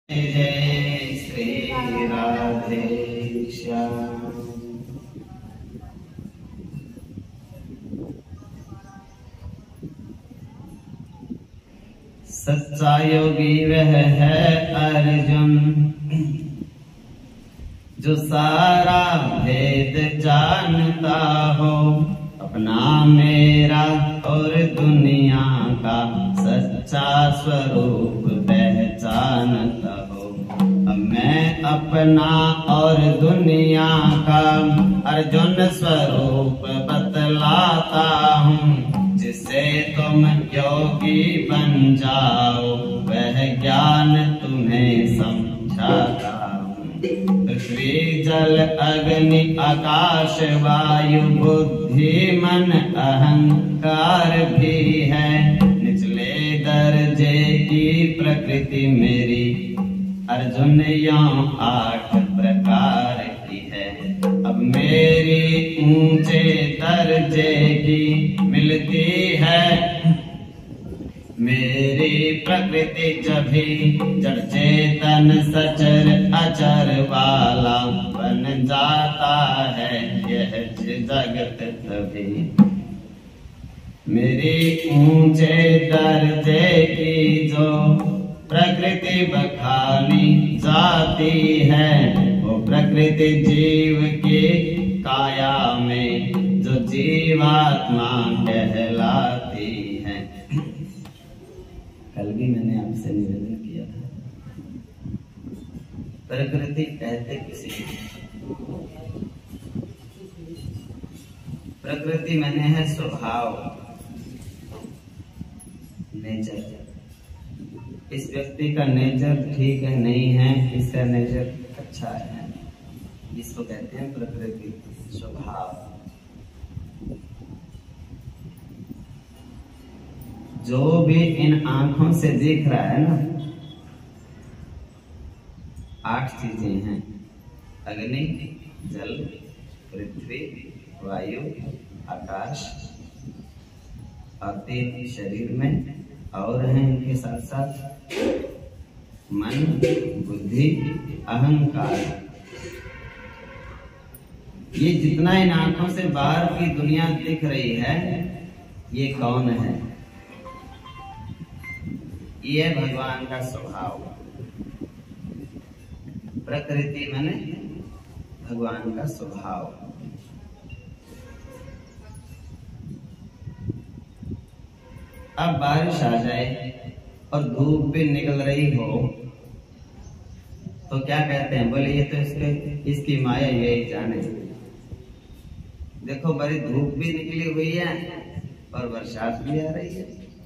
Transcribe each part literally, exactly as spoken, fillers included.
जय श्री राधे श्याम। सच्चा योगी वह है अर्जुन, जो सारा भेद जानता हो, अपना मेरा और दुनिया का सच्चा स्वरूप पहचानता हो। अब मैं अपना और दुनिया का अर्जुन स्वरूप बतलाता हूँ, जिससे तुम योगी बन जाओ, वह ज्ञान तुम्हें समझाता हूँ। पृथ्वी जल अग्नि आकाश वायु बुद्धि मन अहंकार भी है, निचले दर्जे की प्रकृति मेरी अर्जुन यों आठ प्रकार की है। अब मेरी ऊंचे दर्जे की मिलती है मेरी प्रकृति, जभी जड़ चेतन सचर अचर वाला बन जाता है यह जगत तभी। मेरी ऊंचे दर्जे की जो प्रकृति बखानी जाती है, वो प्रकृति जीव की काया में जो जीवात्मा कहलाती है। कल भी मैंने आपसे निवेदन किया था, प्रकृति कहते किसी प्रकृति मैंने है स्वभाव, नेचर। इस व्यक्ति का नेचर ठीक है नहीं है, इसका नेचर अच्छा है, इसको कहते हैं प्रकृति स्वभाव। जो भी इन आंखों से दिख रहा है ना, आठ चीजें हैं: अग्नि, जल, पृथ्वी, वायु, आकाश, और तीन शरीर में और हैं इनके साथ साथ मन, बुद्धि, अहंकार। ये जितना इन आंखों से बाहर की दुनिया दिख रही है, ये कौन है? ये भगवान का स्वभाव। प्रकृति माने भगवान का स्वभाव। अब बारिश आ जाए और धूप भी निकल रही हो तो क्या कहते हैं? बोले ये तो इसके इसकी माया यही जाने। देखो बड़ी धूप भी निकली हुई है और बरसात भी आ रही है।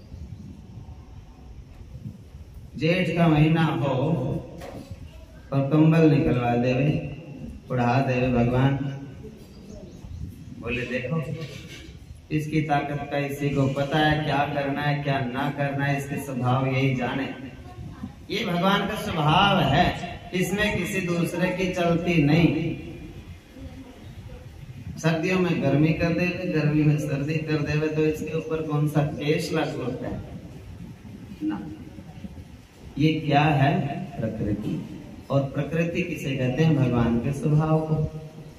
जेठ का महीना हो और कंबल निकलवा देवे, उड़ा देवे भगवान। बोले देखो इसकी ताकत का इसी को पता है, क्या करना है क्या ना करना है, इसके स्वभाव यही जाने। ये भगवान का स्वभाव है, इसमें किसी दूसरे की चलती नहीं। सर्दियों में गर्मी कर देवे, गर्मी में सर्दी कर देवे, तो इसके ऊपर कौन सा केस लागू होता है ना। ये क्या है? प्रकृति। और प्रकृति किसे कहते हैं? भगवान के स्वभाव को।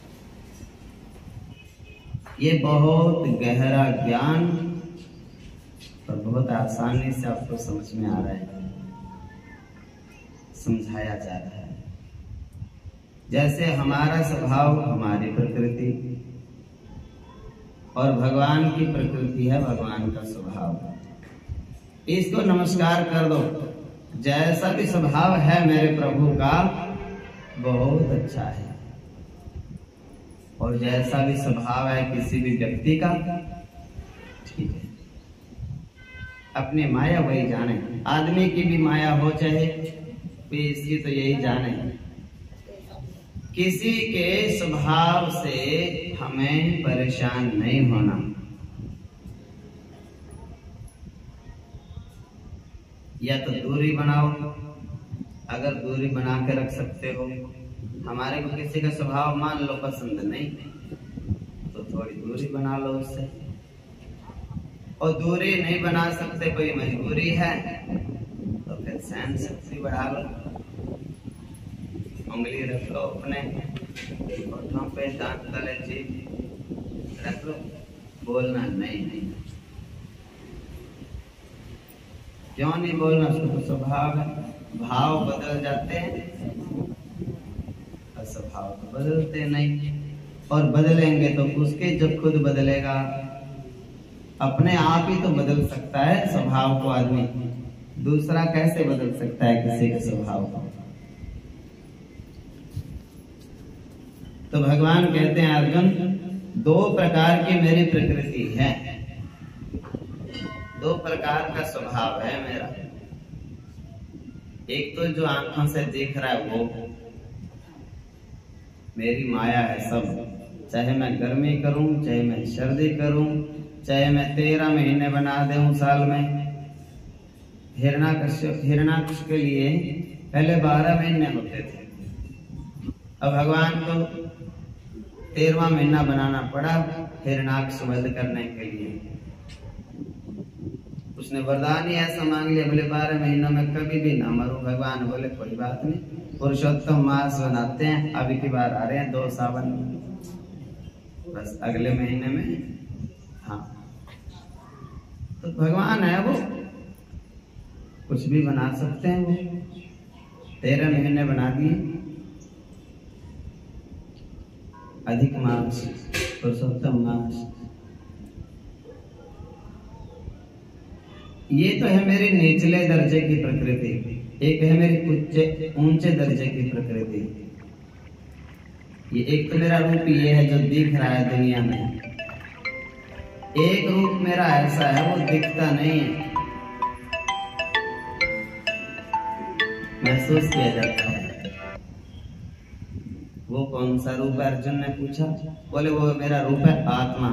ये बहुत गहरा ज्ञान और बहुत आसानी से आपको समझ में आ रहा है, समझाया जा रहा है। जैसे हमारा स्वभाव हमारी प्रकृति और भगवान की प्रकृति है भगवान का स्वभाव। इसको नमस्कार कर दो। जैसा भी स्वभाव है मेरे प्रभु का बहुत अच्छा है, और जैसा भी स्वभाव है किसी भी व्यक्ति का ठीक है। अपनी माया वही जाने। आदमी की भी माया हो चाहे इसकी तो यही जाने। किसी के स्वभाव से हमें परेशान नहीं होना। या तो दूरी बनाओ, अगर दूरी बना के रख सकते हो। हमारे को किसी का स्वभाव मान लो पसंद नहीं, तो थोड़ी दूरी बना लो उससे। और दूरी नहीं बना सकते, कोई मजबूरी है, तो फिर सहन शक्ति बढ़ा लो। उंगली रख लो अपने होठों पे, दांत तले जीभ रख लो, बोलना नहीं, नहीं। क्यों नहीं बोलना? उसको तो स्वभाव है। भाव बदल जाते हैं, स्वभाव तो बदलते नहीं। और बदलेंगे तो उसके जब खुद बदलेगा, अपने आप ही तो बदल सकता है स्वभाव को आदमी, दूसरा कैसे बदल सकता है किसी के स्वभाव को? तो भगवान कहते हैं अर्जुन, दो प्रकार की मेरी प्रकृति है, दो प्रकार का स्वभाव है मेरा। एक तो जो आंखों से दिख रहा है वो मेरी माया है सब, चाहे मैं गर्मी करूं, चाहे मैं सर्दी करूं, चाहे मैं तेरह महीने बना दूं साल में। हिरण्याकश्यप हिरण्याक्ष के लिए पहले बारह महीने होते थे, अब भगवान को तेरहवां महीना बनाना पड़ा हिरण्याक्ष वध करने के लिए। उसने वरदान ही ऐसा मांग लिया, बोले बारह महीनों में कभी भी ना मरूं। भगवान बोले कोई बात नहीं, पुरुषोत्तम मास बनाते हैं, अभी की बार आ रहे हैं दो सावन, बस अगले महीने में। हाँ, तो भगवान है वो, कुछ भी बना सकते हैं वो। तेरह महीने बना दिए, अधिक मास, पुरुषोत्तम मास। ये तो है मेरी निचले दर्जे की प्रकृति, एक है मेरी उच्च ऊंचे दर्जे की प्रकृति। ये एक तो मेरा रूप ये है जो दिख रहा है दुनिया में, एक रूप मेरा ऐसा है वो दिखता नहीं है, महसूस किया जाता है। वो कौन सा रूप है? अर्जुन ने पूछा। बोले वो मेरा रूप है आत्मा,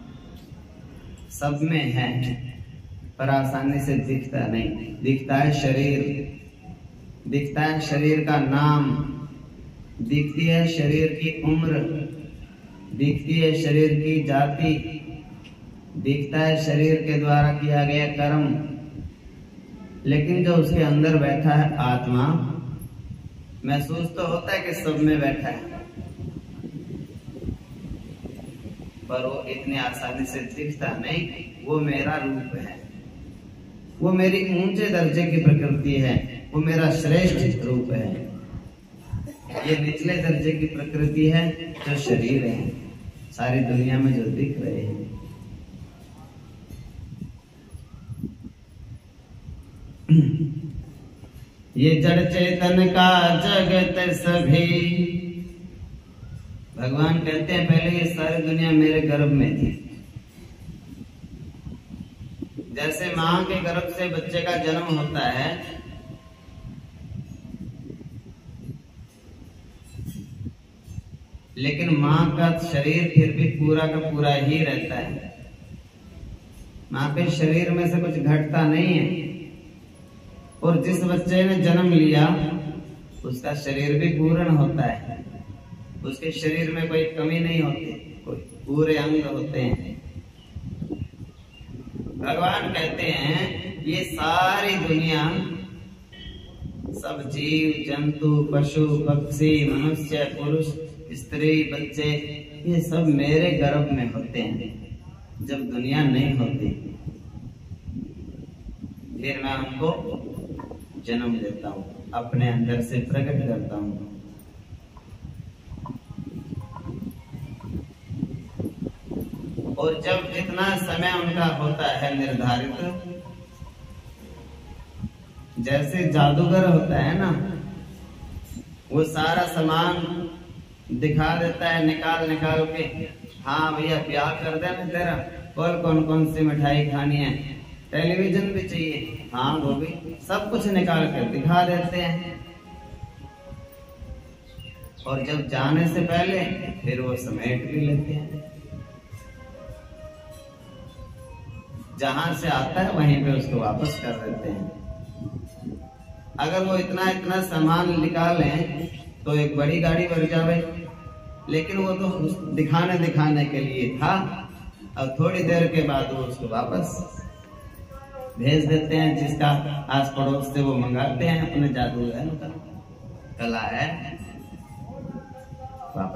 सब में है पर आसानी से दिखता नहीं। दिखता है शरीर, दिखता है शरीर का नाम, दिखती है शरीर की उम्र, दिखती है शरीर की जाति, दिखता है शरीर के द्वारा किया गया कर्म। लेकिन जो उसके अंदर बैठा है आत्मा, महसूस तो होता है कि सब में बैठा है, पर वो इतनी आसानी से दिखता नहीं। वो मेरा रूप है, वो मेरी ऊंचे दर्जे की प्रकृति है, वो मेरा श्रेष्ठ रूप है। ये निचले दर्जे की प्रकृति है जो शरीर है, सारी दुनिया में जो दिख रहे हैं। ये जड़ चेतन का जगत सभी, भगवान कहते हैं पहले ये सारी दुनिया मेरे गर्भ में थी। जैसे मां के गर्भ से बच्चे का जन्म होता है, लेकिन मां का शरीर फिर भी पूरा का पूरा ही रहता है। मां के शरीर में से कुछ घटता नहीं है। और जिस बच्चे ने जन्म लिया उसका शरीर भी पूर्ण होता है, उसके शरीर में कोई कमी नहीं होती, कोई पूरे अंग होते हैं। भगवान कहते हैं ये सारी दुनिया, सब जीव जंतु पशु पक्षी मनुष्य पुरुष स्त्री बच्चे, ये सब मेरे गर्भ में होते हैं जब दुनिया नहीं होती। फिर मैं उनको जन्म देता हूँ, अपने अंदर से प्रकट करता हूँ। और जब जितना समय उनका होता है निर्धारित, जैसे जादूगर होता है ना, वो सारा सामान दिखा देता है निकाल निकाल के, हाँ भैया ब्याह कर देना तेरा, और कौन कौन सी मिठाई खानी है, टेलीविजन भी चाहिए, हाँ वो भी, सब कुछ निकाल कर दिखा देते हैं। और जब जाने से पहले फिर वो समेट भी लेते हैं। जहां से आता है वहीं पे उसको वापस कर देते हैं। अगर वो इतना इतना सामान निकालें तो एक बड़ी गाड़ी भर जावे, लेकिन वो तो दिखाने दिखाने के लिए था। अब थोड़ी देर के बाद वो उसको वापस भेज देते हैं, जिसका आस पड़ोस से वो मंगाते हैं, अपने जादूगर का कला है।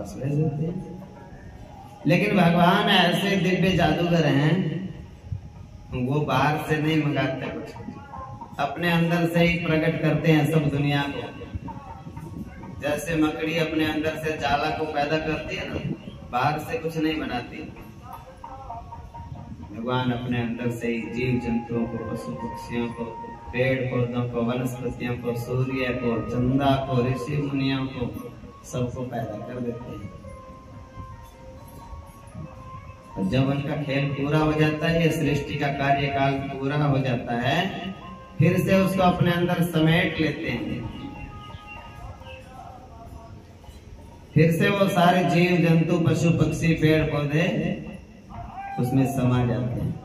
वापस भेज देते हैं। लेकिन भगवान ऐसे दिव्य जादूगर हैं, वो बाहर से नहीं मंगाते कुछ, अपने अंदर से ही प्रकट करते हैं सब दुनिया को। जैसे मकड़ी अपने अंदर से जाला को पैदा करती है ना, बाहर से कुछ नहीं बनाती। भगवान अपने अंदर से ही जीव जंतुओं को, पशु पक्षियों को, पेड़ पौधों को, वनस्पतियों को, सूर्य को, चंदा को, ऋषि मुनियों को, सबको पैदा कर देते हैं। और जब उनका खेल पूरा हो जाता है, सृष्टि का कार्यकाल पूरा हो जाता है, फिर से उसको अपने अंदर समेट लेते हैं। फिर से वो सारे जीव जंतु, पशु पक्षी, पेड़ पौधे उसमें समा जाते हैं।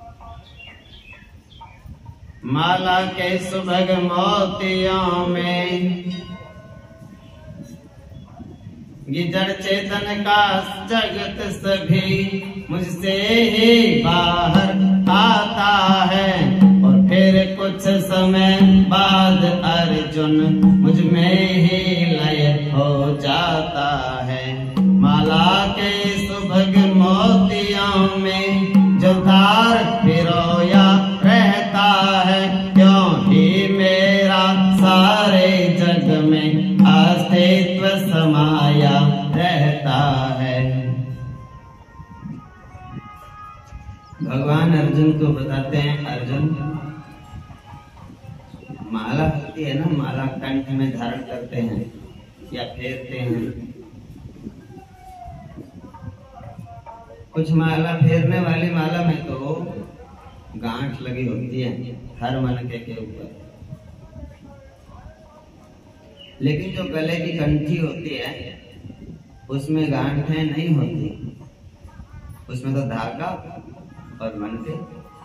माला के सुभग मोतियों में ये जड़ चेतन का जगत सभी मुझसे ही बाहर आता है, और फिर कुछ समय बाद अर्जुन मुझ में ही लय हो जाता है। माला के सुभग मोतियों में जो धार पिरोया रहता है, क्यों ही मेरा सारे जग में अस्तित्व समाया रहता है। भगवान अर्जुन को बताते हैं, अर्जुन माला होती है ना, माला कंठ में धारण करते हैं या फेरते हैं। कुछ माला फेरने वाली माला में तो गांठ लगी होती है हर मनके के ऊपर, लेकिन जो गले की कंठी होती है उसमें गांठें नहीं होती, उसमें तो धागा और मनके।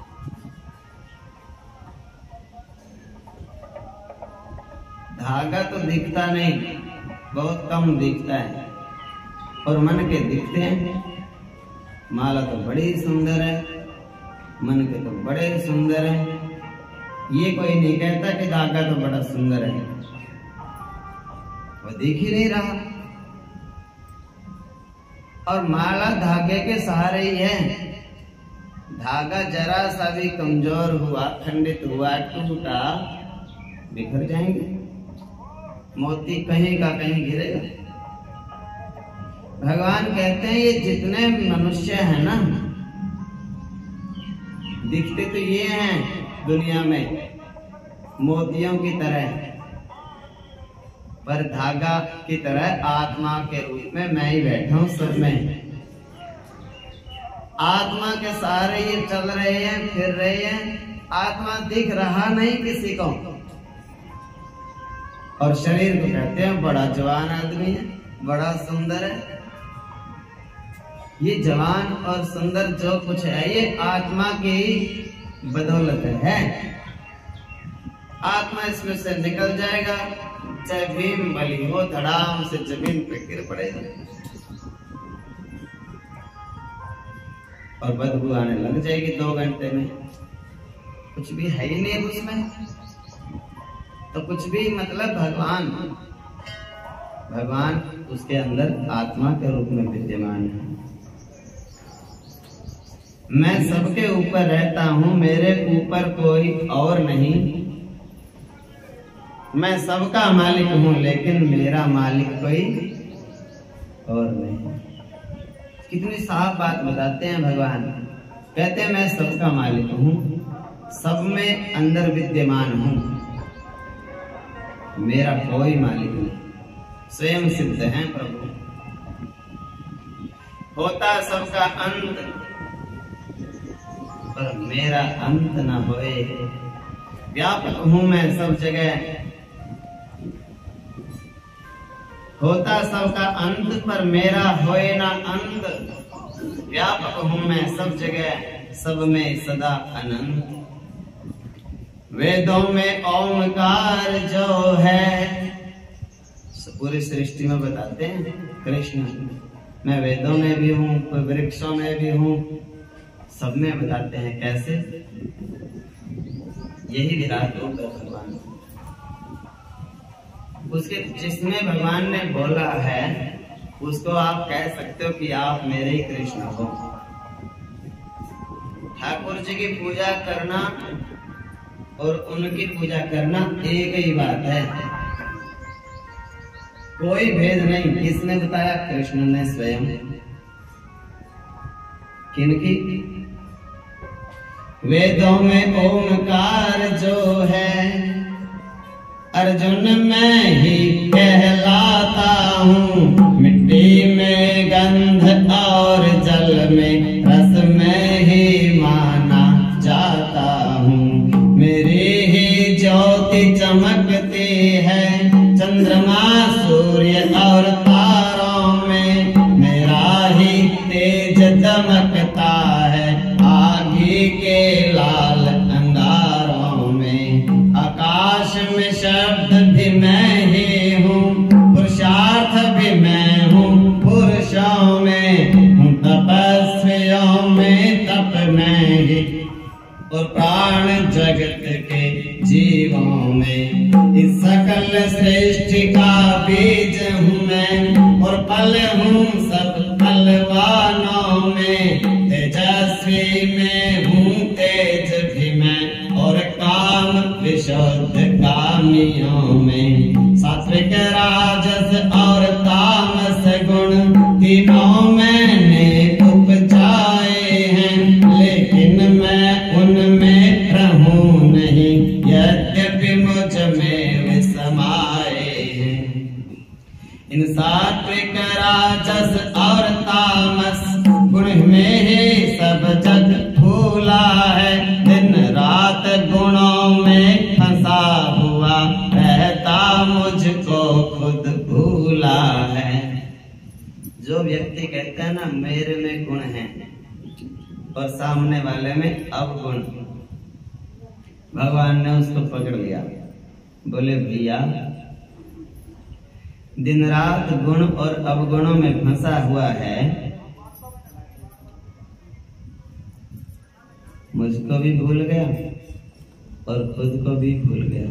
धागा तो दिखता नहीं, बहुत कम दिखता है, और मनके दिखते हैं। माला तो बड़ी सुंदर है, मनके तो बड़े सुंदर है। ये कोई नहीं कहता कि धागा तो बड़ा सुंदर है, वो दिख ही नहीं रहा। और माला धागे के सहारे ही है। धागा जरा सा भी कमजोर हुआ, खंडित हुआ, टूटा, बिखर जाएंगे, मोती कहीं का कहीं गिरेगा। भगवान कहते हैं ये जितने मनुष्य हैं ना, दिखते तो ये हैं दुनिया में मोतियों की तरह, पर धागा की तरह आत्मा के रूप में मैं ही बैठा हूं सब में। आत्मा के सहारे ये चल रहे हैं, फिर रहे हैं। आत्मा दिख रहा नहीं किसी को, और शरीर को कहते हैं बड़ा जवान आदमी है, बड़ा सुंदर है। ये जवान और सुंदर जो कुछ है ये आत्मा की बदौलत है। आत्मा इसमें से निकल जाएगा, चाहे भीम बलि हो, धड़ाम से जमीन पे गिर पड़ेगा और बदबू आने लग जाएगी दो घंटे में। कुछ भी है ही नहीं उसमें, तो कुछ भी मतलब भगवान भगवान उसके अंदर आत्मा के रूप में विद्यमान है। मैं सबके ऊपर रहता हूं, मेरे ऊपर कोई और नहीं। मैं सबका मालिक हूं, लेकिन मेरा मालिक कोई और नहीं। कितनी साफ बात बताते हैं भगवान। कहते हैं मैं सबका मालिक हूं, सब में अंदर विद्यमान हूं, मेरा कोई मालिक नहीं, स्वयं सिद्ध है प्रभु। होता सबका अंत, पर मेरा अंत न होए। व्यापक हूं मैं सब जगह, होता सबका अंत, पर मेरा होए ना अंत। व्यापक हूं मैं सब जगह, सब में सदा अनंत। वेदों में ओंकार जो है, पूरी सृष्टि में बताते हैं कृष्ण। मैं वेदों में भी हूँ, वृक्षों में भी हूँ, सब में बताते हैं कैसे। यही विराट रूप है भगवान। उसके जिसमें भगवान ने बोला है उसको आप कह सकते हो कि आप मेरे ही कृष्ण हो। ठाकुर जी की पूजा करना और उनकी पूजा करना एक ही बात है, कोई भेद नहीं। किसने बताया? कृष्ण ने स्वयं। किनकी? वेदों में ओंकार जो है, अर्जुन मैं ही कहलाता हूँ। मिट्टी में गंध और जल में रस में ही माना जाता हूँ। मेरी ही ज्योति चमकती है चंद्रमा सूर्य और तारों में। मेरा ही तेज दमकता है आगी के लाल अंगारों में। आकाश में शब्द भी मैं ही हूँ, पुरुषार्थ भी मैं हूँ पुरुषों में। हूँ तपस्वियों में तप मैं ही, और प्राण जगत के जीवों में। इस सकल सृष्टि का बीज हूँ मैं, और फल हूँ सब फलवानों में। तेजस्वी में हूँ तेज भी मैं, और काम विशुद्ध कामियों में। सात्विक राजस और तामस गुण तीनों मैंने उपजाए हैं, लेकिन मैं उनमें रहूं नहीं, यद्यपि मुझ में वे समाए हैं। इन सात्विक राजस और तामस गुण में ही सब जग फूला है। दिन रात गुणों में फंसा हुआ रहता, मुझको खुद भूला है। जो व्यक्ति कहते हैं ना मेरे में गुण है और सामने वाले में अवगुण, भगवान ने उसको पकड़ लिया। बोले भैया दिन रात गुण और अवगुणों में फंसा हुआ है, मुझको भी भूल गया और खुद को भी भूल गया।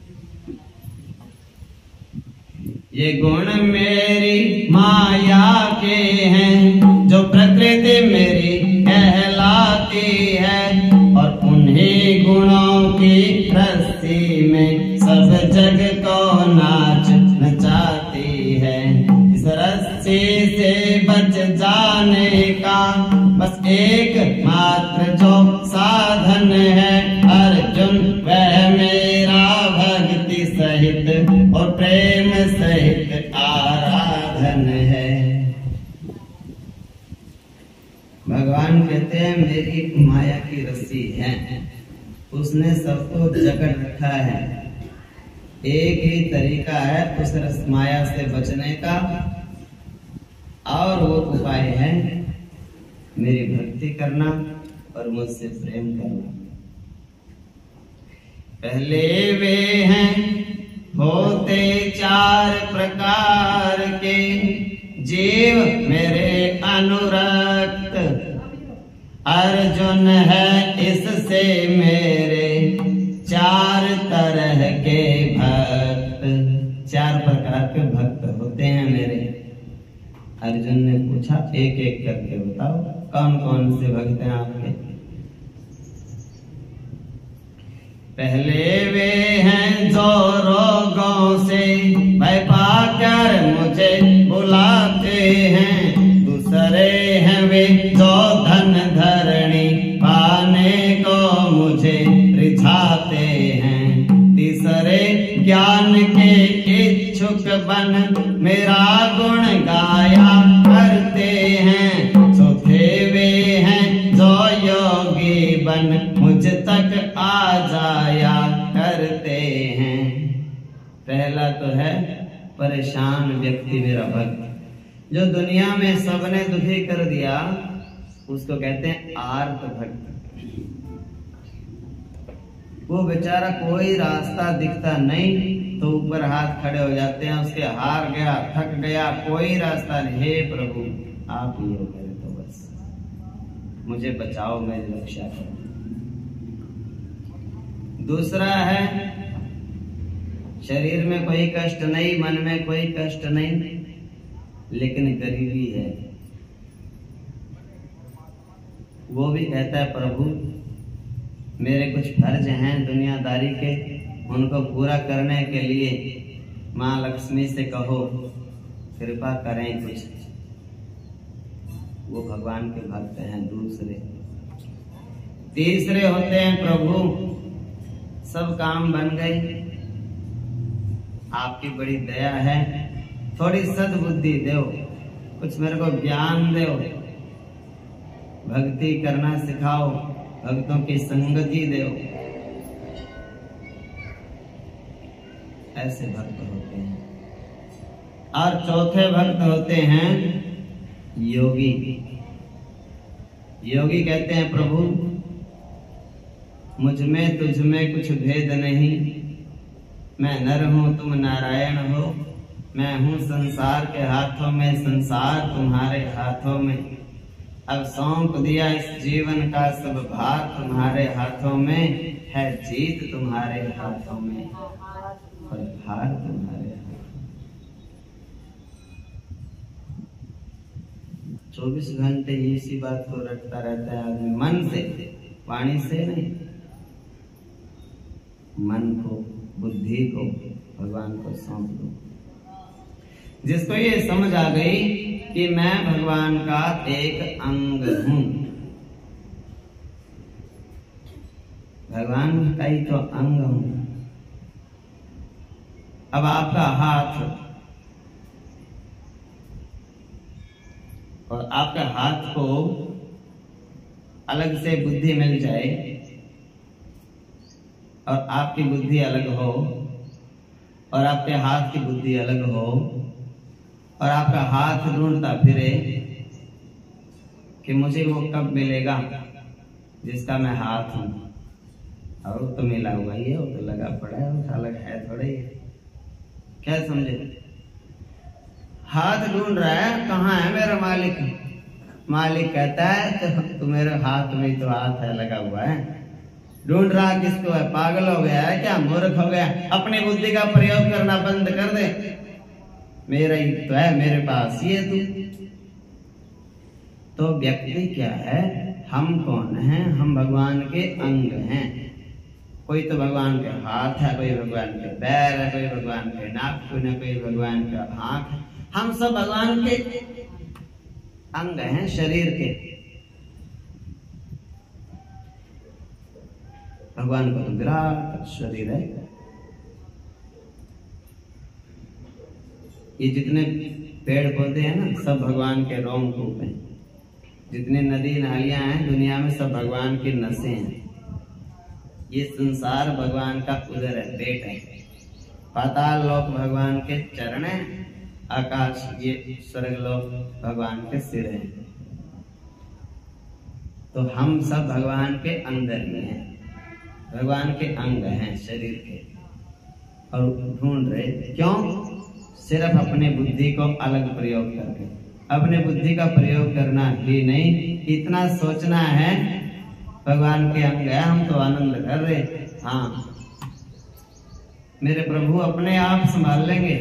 ये गुण मेरी माया के हैं, जो प्रकृति मेरी कहलाती है। और उन्हीं गुणों की रस्सी में सब जग को नाच नचाती है। इस रस्सी से बच जाने का बस एक मात्र जो साधन है अर्जुन, वह मेरा भक्ति सहित और प्रेम सहित आराधन है। भगवान कहते हैं मेरी माया की रस्सी है, उसने सबको जकड़ रखा है। एक ही तरीका है उस रस माया से बचने का, और वो उपाय है मेरी भक्ति करना और मुझसे प्रेम करना। पहले वे हैं होते चार प्रकार के, जीव मेरे अनुरक्त। अर्जुन है इससे मेरे चार तरह के भक्त। चार प्रकार के भक्त होते हैं मेरे। अर्जुन ने पूछा एक एक करके बताओ कौन कौन से भक्त हैं आपके। पहले वे हैं जो रोगों से भय पाकर मुझे बुलाते हैं। दूसरे हैं वे जो धन धरणी पाने को मुझे रिझाते हैं। तीसरे ज्ञान के इच्छुक बन मेरा गुण गाया करते हैं। चौथे वे हैं जो योगी बन मुझ तक आ जाया करते हैं। पहला तो है परेशान व्यक्ति मेरा भक्त, जो दुनिया में सबने दुखी कर दिया, उसको कहते हैं आर्त भक्त। वो बेचारा कोई रास्ता दिखता नहीं तो ऊपर हाथ खड़े हो जाते हैं, उसके हार गया थक गया कोई रास्ता नहीं, हे प्रभु आप ही हो मेरे, तो बस मुझे बचाओ मेरी रक्षा करो। दूसरा है शरीर में कोई कष्ट नहीं, मन में कोई कष्ट नहीं, लेकिन गरीबी है। वो भी कहता है प्रभु मेरे कुछ फर्ज हैं दुनियादारी के, उनको पूरा करने के लिए माँ लक्ष्मी से कहो कृपा करें कुछ। वो भगवान के भक्त हैं। दूसरे तीसरे होते हैं प्रभु सब काम बन गए, आपकी बड़ी दया है, थोड़ी सद्बुद्धि दो, कुछ मेरे को ज्ञान दो, भक्ति करना सिखाओ, भक्तों की संगति दो। ऐसे भक्त होते हैं। और चौथे भक्त होते हैं योगी। योगी कहते हैं प्रभु मुझ में तुझ में कुछ भेद नहीं, मैं नर हूं तुम नारायण हो, मैं हूं संसार के हाथों में, संसार तुम्हारे हाथों में, अब सौंप दिया इस जीवन का सब भार तुम्हारे हाथों में, है जीत तुम्हारे हाथों में और हार तुम्हारे हाथों। चौबीस घंटे इसी बात को रटता रहता है आदमी, मन से, वाणी से नहीं। मन को, बुद्धि को भगवान को सौंप दो। जिसको ये समझ आ गई कि मैं भगवान का एक अंग हूं, भगवान का ही तो अंग हूं। अब आपका हाथ और आपके हाथ को अलग से बुद्धि मिल जाए और आपकी बुद्धि अलग हो और आपके हाथ की बुद्धि अलग हो और आपका हाथ ढूंढता फिरे कि मुझे वो कब मिलेगा जिसका मैं हाथ हूं, और तो मिला हुआ ही है, वो तो लगा पड़ा है, वो अलग है थोड़े। क्या समझे? हाथ ढूंढ रहा है कहाँ है मेरा मालिक। मालिक कहता है तो, तो मेरे हाथ में तो हाथ है लगा हुआ है। ढूंढ रहा किसको है? पागल हो गया है क्या? मूर्ख हो गया? अपनी बुद्धि का प्रयोग करना बंद कर दे। मेरा ही तो है, मेरे पास ही है तू। तो व्यक्ति क्या है? हम कौन हैं? हम भगवान के अंग हैं। कोई तो भगवान के हाथ है, कोई भगवान के पैर है, कोई भगवान के नाक, कोई भगवान का आंख। हम सब भगवान के अंग हैं शरीर के। भगवान का तो विराट शरीर है। ये जितने पेड़ पौधे हैं ना, सब भगवान के रोमकूप हैं। जितने नदी नालियां हैं दुनिया में, सब भगवान की नसें हैं। ये संसार भगवान का उदर है, पेट है। पाताल लोक भगवान के चरण है, आकाश ये स्वर्ग लोक भगवान के सिर है। तो हम सब भगवान के अंदर ही हैं, भगवान के अंग हैं शरीर के। और ढूंढ रहे क्यों? सिर्फ अपने बुद्धि को अलग प्रयोग करके। अपने बुद्धि का प्रयोग करना ही नहीं, इतना सोचना है भगवान के अंग है, हम तो आनंद कर रहे। हाँ, मेरे प्रभु अपने आप संभाल लेंगे।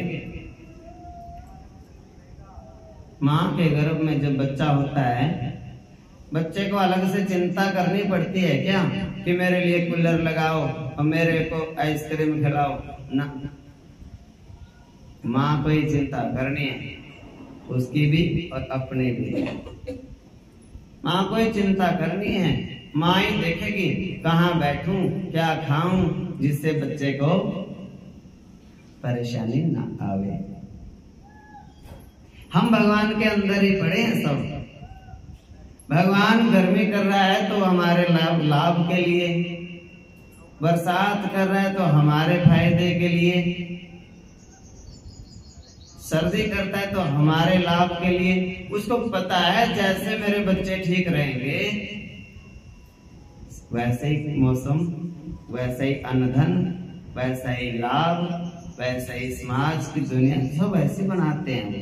माँ के गर्भ में जब बच्चा होता है, बच्चे को अलग से चिंता करनी पड़ती है क्या कि मेरे लिए कूलर लगाओ और मेरे को आइसक्रीम खिलाओ? ना, माँ को ही चिंता करनी है, उसकी भी और अपनी भी। माँ को ही चिंता करनी है। माँ ही देखेगी कहाँ बैठूं, क्या खाऊं, जिससे बच्चे को परेशानी ना आवे। हम भगवान के अंदर ही पड़े हैं सब। भगवान गर्मी कर रहा है तो हमारे लाभ लाभ के लिए, बरसात कर रहा है तो हमारे फायदे के लिए, सर्दी करता है तो हमारे लाभ के लिए। उसको पता है जैसे मेरे बच्चे ठीक रहेंगे वैसे ही मौसम, वैसे ही अन्नधन, वैसा ही लाभ, वैसा ही समाज की दुनिया, सब ऐसे बनाते हैं।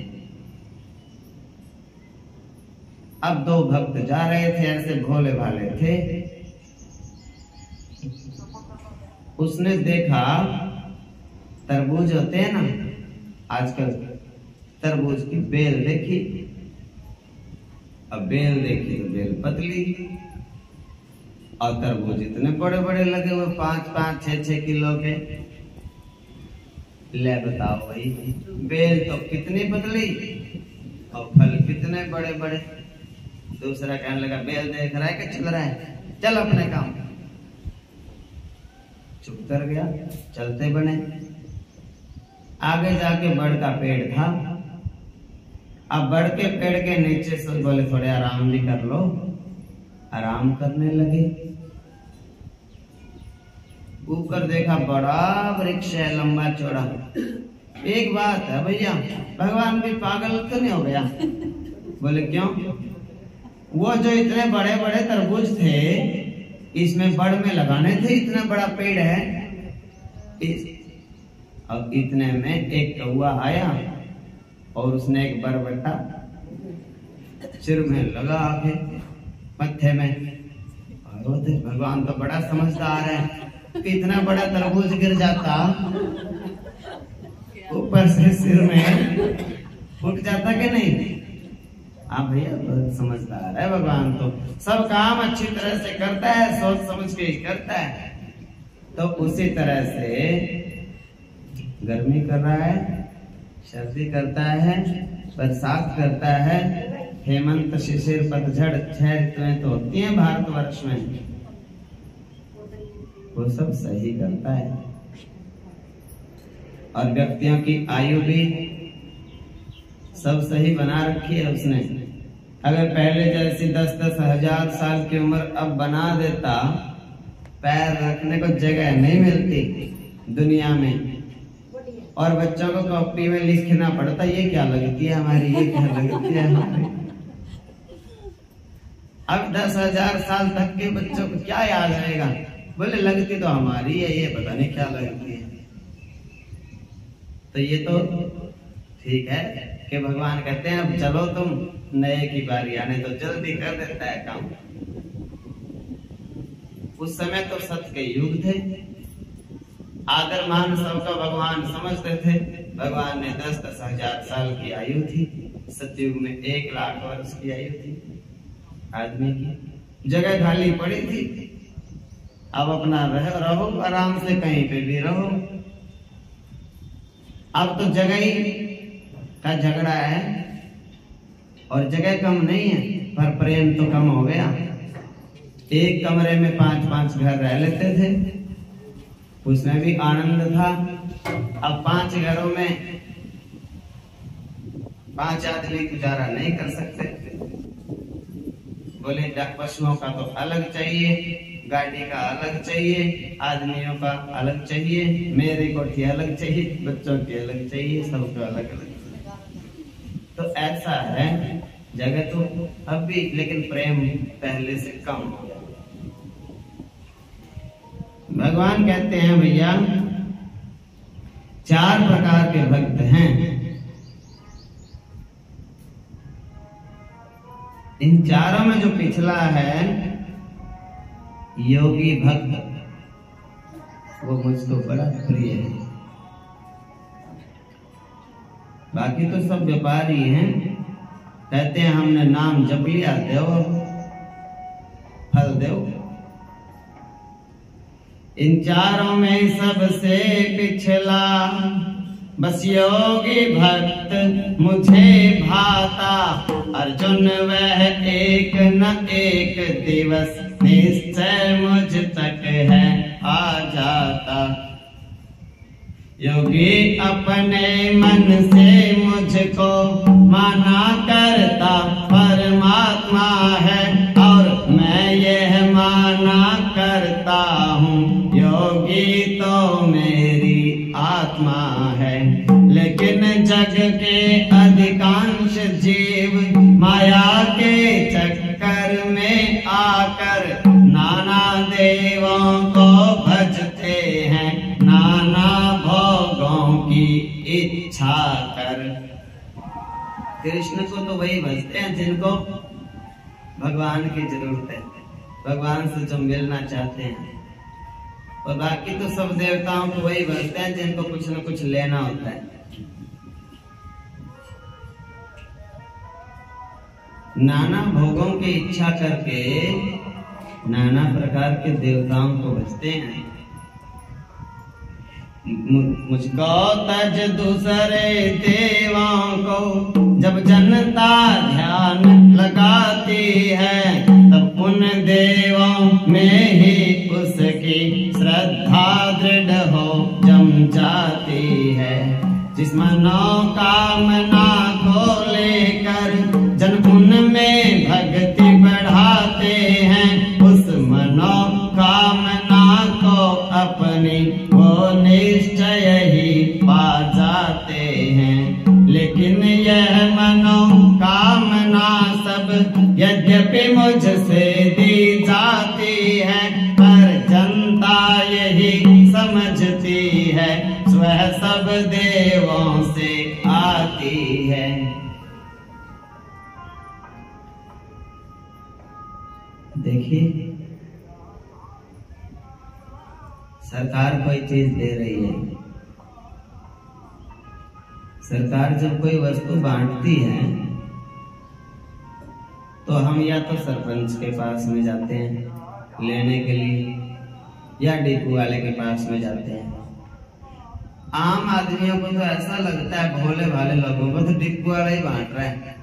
अब दो भक्त जा रहे थे, ऐसे भोले भाले थे। उसने देखा तरबूज होते हैं ना, आजकल तरबूज की बेल देखी। अब बेल देखी तो बेल पतली और तरबूज इतने बड़े बड़े लगे हुए, पांच पांच छह छह किलो के। ले बताओ भाई, बेल तो कितनी पतली और फल कितने बड़े बड़े। दूसरा कहने लगा बेल देख रहा है कि चल रहा है, चल अपने काम। चुप कर गया, चलते बने। आगे जाके बड़ का पेड़ था। अब बड़ के पेड़ के नीचे से बोले थोड़े आराम भी कर लो। आराम करने लगे। ऊपर देखा बड़ा वृक्ष है, लंबा चौड़ा। एक बात है भैया, भगवान भी पागल तो नहीं हो गया? बोले क्यों? वो जो इतने बड़े बड़े तरबूज थे, इसमें बड़ में लगाने थे, इतना बड़ा पेड़ है। इस, अब इतने में एक कौवा आया और उसने एक बरबट्टा सिर में लगा आके मत्थे में। भगवान तो बड़ा समझदार है, इतना बड़ा तरबूज गिर जाता ऊपर से सिर में उठ जाता कि नहीं? हाँ भैया, बहुत समझदार है भगवान। तो सब काम अच्छी तरह से करता है, सोच समझ के करता है। तो उसी तरह से गर्मी कर रहा है, सर्दी करता है, बरसात करता है, हेमंत शिशिर पतझड़ छह ऋतुएं तो होती हैं भारतवर्ष में, वो सब सही करता है। और व्यक्तियों की आयु भी सब सही बना रखी है उसने। अगर पहले जैसी दस दस हजार साल की उम्र अब बना देता, पैर रखने को जगह नहीं मिलती दुनिया में, और बच्चों को कॉपी में लिखना पड़ता, ये क्या लगती है हमारी, ये क्या लगती है हमारी। अब दस हजार साल तक के बच्चों को क्या याद रहेगा? बोले लगती तो हमारी है, ये पता नहीं क्या लगती है। तो ये तो ठीक है कि भगवान कहते हैं अब चलो तुम, नए की बारी आने तो जल्दी कर देता है काम। उस समय तो सत्य के युग थे, आदर मान सबका भगवान समझते थे। भगवान ने दस दस हजार साल की आयु थी, सतयुग में एक लाख वर्ष की आयु थी आदमी की। जगह खाली पड़ी थी, अब अपना रह रहो आराम से, कहीं पे भी रहो। अब तो जगह ही का झगड़ा है, और जगह कम नहीं है पर प्रेम तो कम हो गया। एक कमरे में पांच पांच घर रह लेते थे, उसमें भी आनंद था। अब पांच घरों में पांच आदमी गुजारा नहीं कर सकते। बोले पशुओं का तो अलग चाहिए, गाड़ी का अलग चाहिए, आदमियों का अलग चाहिए, मेरी कोठी अलग चाहिए, बच्चों की अलग चाहिए, सबका अलग अलग। तो ऐसा है, जगह तो अब भी, लेकिन प्रेम पहले से कम हो गया। भगवान कहते हैं भैया चार प्रकार के भक्त हैं। इन चारों में जो पिछला है योगी भक्त, वो मुझको बड़ा प्रिय है। बाकी तो सब व्यापारी हैं, कहते हैं हमने नाम जप लिया, देव फल देव। इन चारों में सबसे पिछला बस योगी भक्त मुझे भाता। अर्जुन वह एक न एक दिवस निश्चय मुझ तक है आ जाता। योगी अपने मन से मुझको माना करता परमात्मा है, और मैं यह माना करता हूँ योगी तो मेरी आत्मा है। लेकिन जग के अधिकांश जीव माया के चक्कर में आकर नाना देवों को भजते हैं, नाना भोगों की इच्छा कर। कृष्ण को तो वही भजते हैं जिनको भगवान की जरूरत है, भगवान से जो मिलना चाहते हैं। और बाकी तो सब देवताओं को वही भजते हैं जिनको कुछ न कुछ लेना होता है। नाना भोगों की इच्छा करके नाना प्रकार के देवताओं को भजते हैं। मुझको तज दूसरे देवों को जब जनता ध्यान लगाती है, तब उन देवों में ही उसकी श्रद्धा दृढ़ हो जम जाती है। जिस मनोकामना को लेकर जन उनमें भक्ति बढ़ाते हैं, उस मनोकामना को अपनी वो निश्चय ही पा जाते हैं। लेकिन यह मनोकामना सब यद्यपि मुझसे दी जाती है, पर जनता यही समझती है स्वयं सब देवों से आती है। देखिए, सरकार कोई चीज दे रही है। सरकार जब कोई वस्तु बांटती है तो हम या तो सरपंच के पास में जाते हैं लेने के लिए, या डिपो वाले के पास में जाते हैं। आम आदमियों को तो ऐसा लगता है, भोले भाले लोगों को तो डिपो वाला ही बांट रहा है,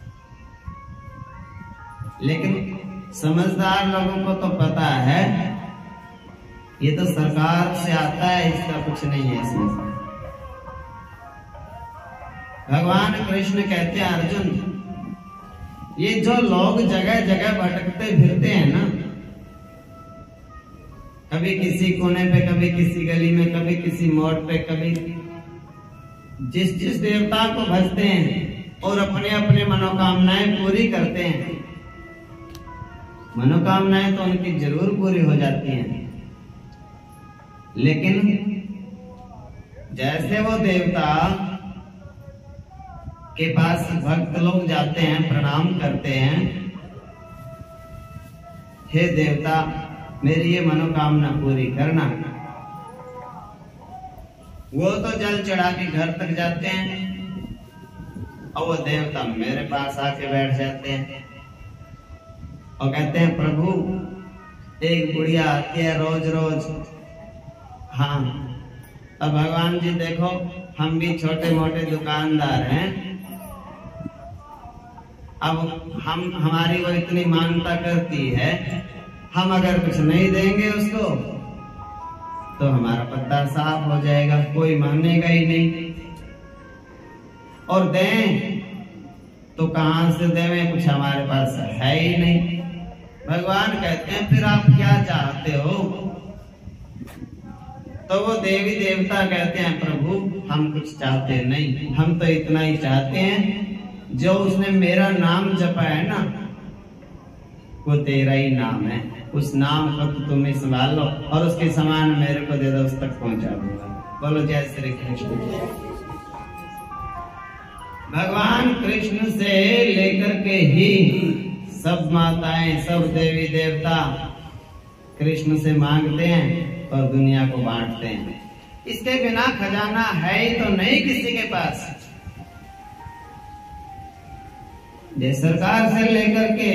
लेकिन समझदार लोगों को तो पता है ये तो सरकार से आता है, इसका कुछ नहीं है इसमें। भगवान कृष्ण कहते हैं, अर्जुन, ये जो लोग जगह जगह भटकते फिरते हैं ना, कभी किसी कोने पे, कभी किसी गली में, कभी किसी मोड़ पे, कभी जिस जिस देवता को भजते हैं और अपने अपने मनोकामनाएं पूरी करते हैं, मनोकामनाएं तो उनकी जरूर पूरी हो जाती हैं। लेकिन जैसे वो देवता के पास भक्त लोग जाते हैं, प्रणाम करते हैं, हे देवता मेरी ये मनोकामना पूरी करना, वो तो जल चढ़ा के घर तक जाते हैं और वो देवता मेरे पास आके बैठ जाते हैं और कहते हैं, प्रभु एक बुढ़िया आती है रोज रोज। हाँ, अब भगवान जी देखो, हम भी छोटे मोटे दुकानदार हैं, अब हम हमारी वो इतनी मानता करती है, हम अगर कुछ नहीं देंगे उसको तो हमारा पत्ता साफ हो जाएगा, कोई मानेगा ही नहीं। और दें तो कहां से देवें, कुछ हमारे पास है ही नहीं। भगवान कहते हैं, फिर आप क्या चाहते हो? तो वो देवी देवता कहते हैं, प्रभु हम कुछ चाहते नहीं, हम तो इतना ही चाहते हैं जो उसने मेरा नाम जपा है ना, वो तेरा ही नाम है, उस नाम को तो तुम ही संभाल लो और उसके समान मेरे को दे दो, उस तक पहुंचा दूंगा। बोलो जय श्री कृष्ण। भगवान कृष्ण से लेकर के ही सब माताएं, सब देवी देवता कृष्ण से मांगते हैं और दुनिया को बांटते हैं। इसके बिना खजाना है ही तो नहीं किसी के पास। ये सरकार से लेकर के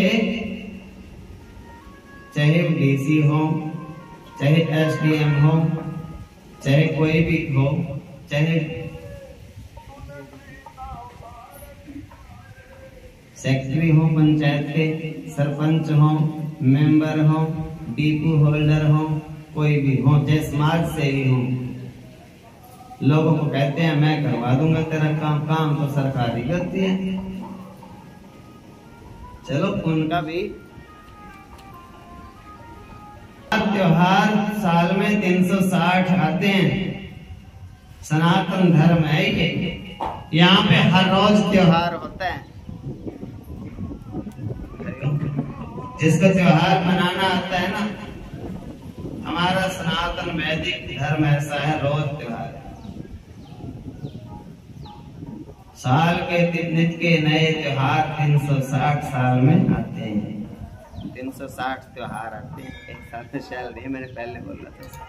चाहे डीसी हो, चाहे एसडीएम हो, चाहे कोई भी हो, चाहे सेक्रेटरी हो, पंचायत के सरपंच हो, मेंबर हो, डिपो होल्डर हो, कोई भी हो, चाहे समाज सेवी हो, लोगों को कहते हैं मैं करवा दूंगा तेरा काम, काम तो सरकार ही करती है। चलो उनका भी त्योहार साल में तीन सौ साठ आते हैं, सनातन धर्म है ये, यहाँ पे हर रोज त्योहार होता है। जिसको त्योहार मनाना आता है ना, हमारा सनातन वैदिक धर्म ऐसा है, रोज त्योहार है। साल के नित्य के नए त्योहार तीन सौ साठ साल में आते हैं। तीन सौ साठ त्योहार आते हैं एक साल में, शायद नहीं, मैंने पहले बोला था।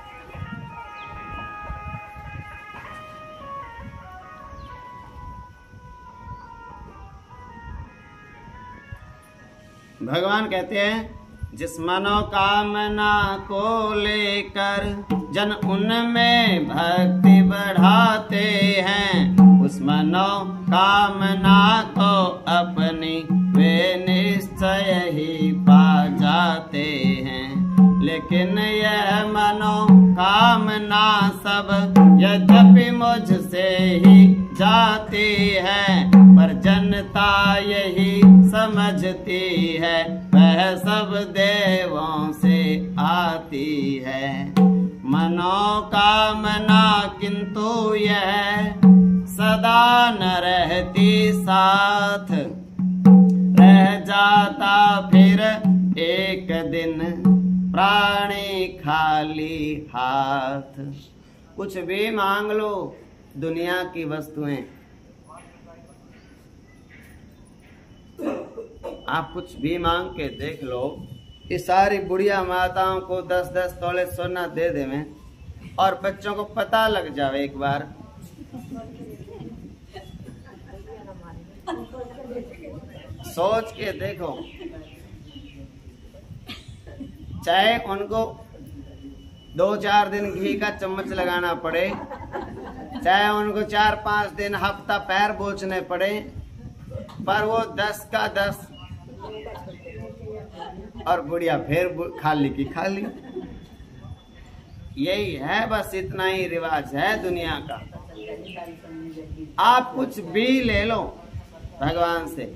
भगवान कहते हैं जिस मनोकामना को लेकर जन उनमें भक्ति बढ़ाते हैं, उस मनोकामना को अपनी वे निश्चय ही पा जाते हैं। लेकिन यह मनोकामना सब यद्यपि मुझसे ही जाती है, पर जनता यही समझती है वह सब देवों से आती है। मनोकामना किंतु यह सदा न रहती साथ, रह जाता फिर एक दिन प्राणी खाली हाथ। कुछ भी मांग लो दुनिया की वस्तुएं, आप कुछ भी मांग के देख लो, इस सारी बुढ़िया माताओं को दस दस तोले सोना दे देवें और बच्चों को पता लग जावे एक बार, सोच के देखो, चाहे उनको दो चार दिन घी का चम्मच लगाना पड़े, चाहे उनको चार पांच दिन हफ्ता पैर पोंछने पड़े, पर वो दस का दस और बुढ़िया फिर खाली की खाली। यही है, बस इतना ही रिवाज है दुनिया का। आप कुछ भी ले लो भगवान से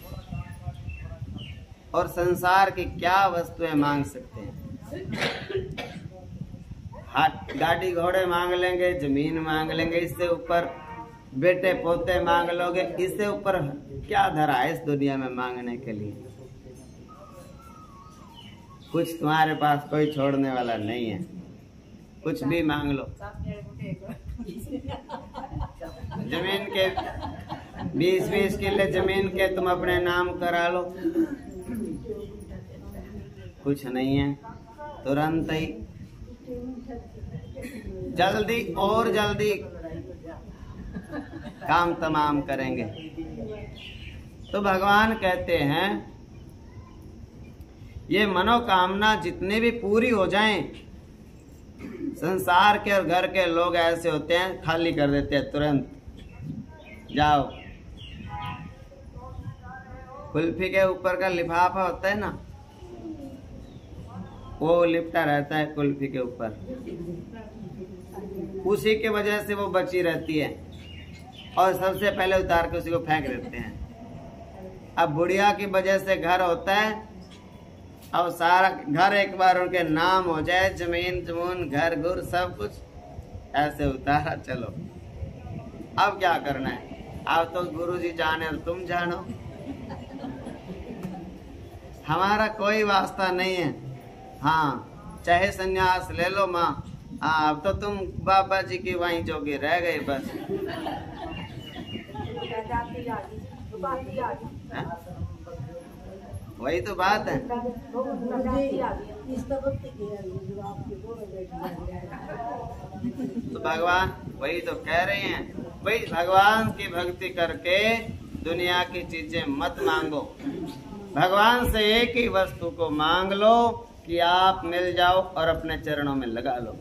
और संसार की क्या वस्तुएं मांग सकते हैं। हाथ गाड़ी घोड़े मांग लेंगे, जमीन मांग लेंगे, इससे ऊपर बेटे पोते मांग लोगे, इससे ऊपर क्या धरा है इस दुनिया में मांगने के लिए। कुछ तुम्हारे पास कोई छोड़ने वाला नहीं है, कुछ भी मांग लो। जमीन के बीस बीस किले जमीन के तुम अपने नाम करा लो, कुछ नहीं है, तुरंत ही जल्दी और जल्दी काम तमाम करेंगे। तो भगवान कहते हैं ये मनोकामना जितने भी पूरी हो जाएं, संसार के और घर के लोग ऐसे होते हैं खाली कर देते हैं तुरंत। जाओ, कुल्फी के ऊपर का लिफाफा होता है ना, वो लिपटा रहता है कुल्फी के ऊपर, उसी के वजह से वो बची रहती है और सबसे पहले उतार के उसी को फेंक देते हैं। अब बुढ़िया की वजह से घर होता है और सारा घर एक बार उनके नाम हो जाए, जमीन जमून घर गुर सब कुछ ऐसे उतारा चलो। अब क्या करना है, अब तो गुरुजी जाने और तुम जानो, हमारा कोई वास्ता नहीं है। हाँ, चाहे संन्यास ले लो माँ, हाँ अब तो तुम बाबा जी की वहीं जोगी रह गए बस। है? वही तो बात है। तो भगवान वही तो कह रहे हैं, भाई भगवान की भक्ति करके दुनिया की चीजें मत मांगो, भगवान से एक ही वस्तु को मांग लो कि आप मिल जाओ और अपने चरणों में लगा लो।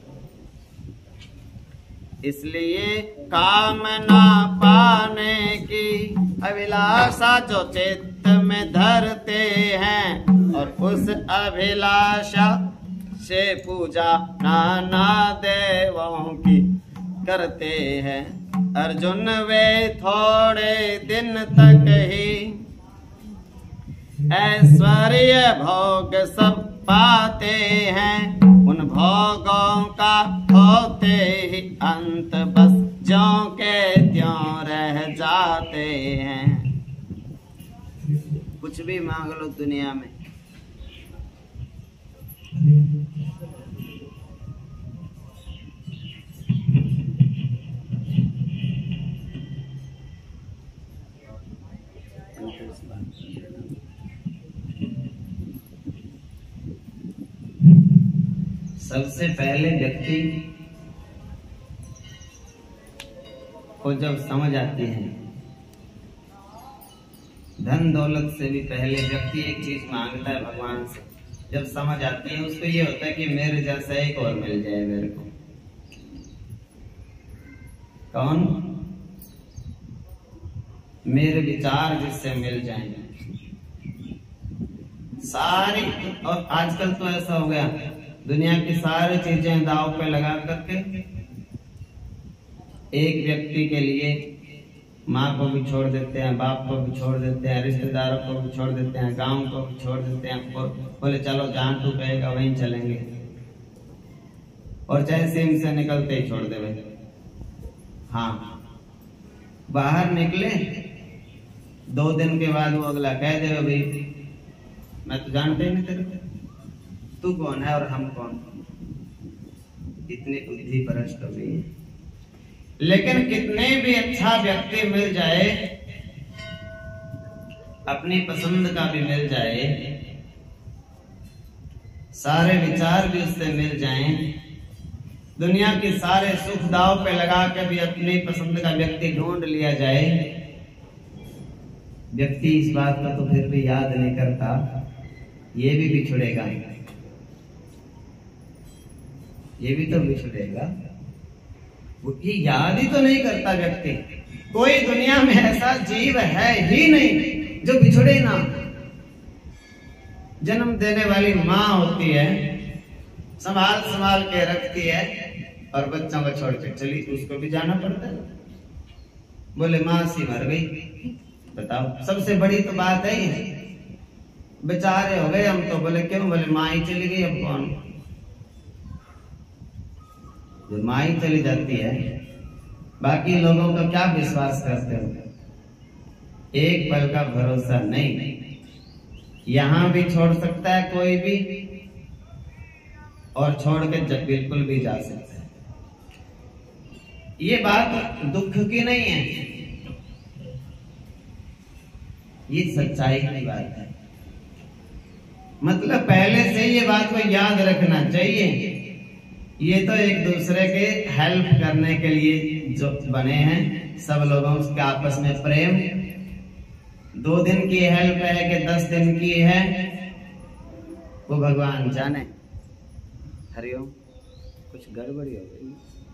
इसलिए कामना पाने की अभिलाषा जो चित्त में धरते हैं और उस अभिलाषा से पूजा नाना देवों की करते हैं, अर्जुन वे थोड़े दिन तक ही ऐश्वर्य भोग सब पाते हैं, उन भोगों का होते ही अंत बस ज्यों के त्यों रह जाते हैं। कुछ भी मांग लो दुनिया में, सबसे पहले व्यक्ति को जब समझ आती है धन दौलत से भी पहले व्यक्ति एक चीज मांगता है भगवान से, जब समझ आती है उसको ये होता है कि मेरे जैसा एक और मिल जाए मेरे को। कौन? मेरे विचार जिससे मिल जाएंगे सारी। और आजकल तो ऐसा हो गया, दुनिया की सारी चीजें दांव पे लगा करके एक व्यक्ति के लिए माँ को भी छोड़ देते हैं, बाप को भी छोड़ देते हैं, रिश्तेदारों को भी छोड़ देते हैं, गांव को भी छोड़ देते हैं। बोले चलो जहां तू कहेगा वहीं चलेंगे, और चाहे सिम से निकलते ही छोड़ देवे। हाँ, बाहर निकले दो दिन के बाद वो अगला कह देवे भाई मैं तो जानते ही नहीं तेरे को, तू कौन है और हम कौन। इतनी बुद्धि भ्रष्ट हो गई है। लेकिन कितने भी अच्छा व्यक्ति मिल जाए, अपनी पसंद का भी मिल जाए, सारे विचार भी उससे मिल जाएं, दुनिया के सारे सुख दाव पे लगा के भी अपनी पसंद का व्यक्ति ढूंढ लिया जाए, व्यक्ति इस बात का तो फिर भी याद नहीं करता ये भी बिछुड़ेगा, ये भी तो बिछुड़ेगा। ये याद ही तो नहीं करता व्यक्ति। कोई दुनिया में ऐसा जीव है ही नहीं जो बिछुड़े ना। जन्म देने वाली माँ होती है, संभाल संभाल के रखती है, और बच्चों को छोड़ के चली, उसको भी जाना पड़ता है। बोले माँ सी मर गई, बताओ सबसे बड़ी तो बात है ये। बेचारे हो गए हम तो। बोले क्यों? बोले माँ ही चली गई, अब कौन। जो माँ ही चली जाती है, बाकी लोगों का क्या विश्वास करते हो? एक पल का भरोसा नहीं। यहां भी छोड़ सकता है कोई भी, और छोड़ के जब बिल्कुल भी जा सकता है। ये बात दुख की नहीं है, ये सच्चाई की बात है। मतलब पहले से ये बात को याद रखना चाहिए। ये तो एक दूसरे के हेल्प करने के लिए जो बने हैं, सब लोगों के आपस में प्रेम। दो दिन की हेल्प है कि दस दिन की है, वो भगवान जाने। हरिओम, कुछ गड़बड़ी हो गई,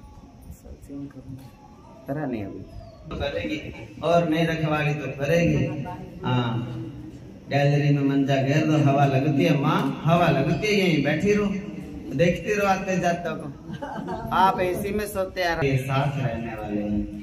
करा नहीं अभी तो करेगी, और नहीं रखवाली तो करेगी। हाँ, गैलरी में मंजा घेर दो, हवा लगती है माँ, हवा लगती है, यहीं बैठी रहो, देखते रहो आते जाते को। आप एसी में सोते हैं, साथ रहने वाले हैं।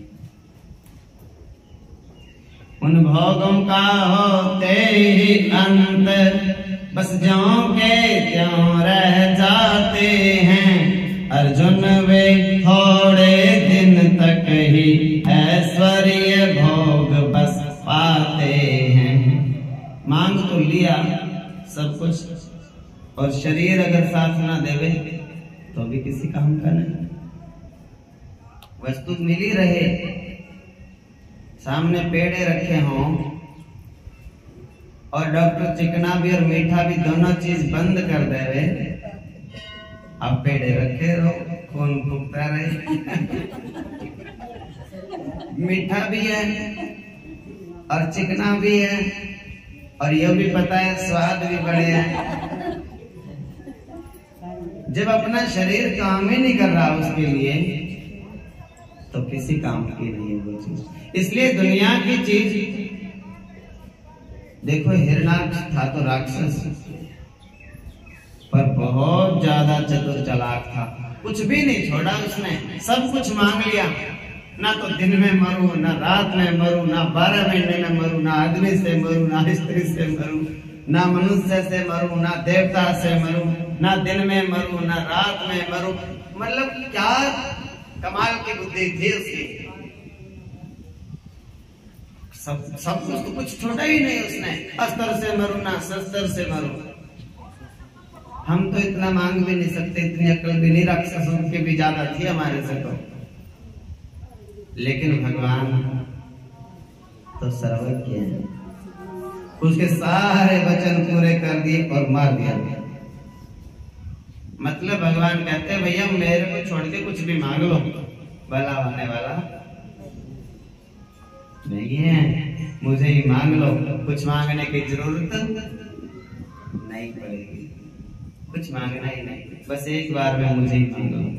उन भोगों का होते ही अंत, बस ज्यों के त्यों रह जाते हैं। अर्जुन वे थोड़े दिन तक ही ऐश्वर्य भोग बस पाते हैं। मांग तो लिया सब कुछ, और शरीर अगर साथ ना देवे तो भी किसी काम का नहीं। वस्तु मिली रहे, सामने पेड़े रखे हों, और डॉक्टर चिकना भी और मीठा भी दोनों चीज बंद कर देवे, अब पेड़े रखे रहो, खून फूकता रहे। मीठा भी है और चिकना भी है, और यह भी पता है स्वाद भी बड़े हैं। जब अपना शरीर काम ही नहीं कर रहा उसके लिए, तो किसी काम की नहीं है वो चीज। इसलिए दुनिया की चीज, देखो हिरणाक्ष था तो राक्षस, पर बहुत ज्यादा चतुर चालाक था। कुछ भी नहीं छोड़ा उसने, सब कुछ मांग लिया। ना तो दिन में मरू, ना रात में मरू, ना बारह महीने में मरू, ना आदमी से मरू, ना स्त्री से मरू, ना मनुष्य से मरू, ना देवता से मरू, ना दिन में मरू, ना रात में मरू। मतलब क्या कमाल की बुद्धि थी उसकी। सब सब कुछ तो कुछ छोड़ा ही नहीं उसने। अस्त्र से मरू, ना शस्त्र से मरू। हम तो इतना मांग भी नहीं सकते, इतनी अकल भी नहीं, राक्षसों की भी ज्यादा थी हमारे से तो। लेकिन भगवान तो सर्वज्ञ है, उसके सारे वचन पूरे कर दिए और मार दिया। मतलब भगवान कहते हैं भैया मेरे को छोड़ के कुछ भी मांग लो, भला होने वाला। नहीं है, मुझे ही मांग लो, कुछ मांगने की जरूरत नहीं पड़ेगी, कुछ मांगना ही नहीं, बस एक बार में मुझे ही मांग लो।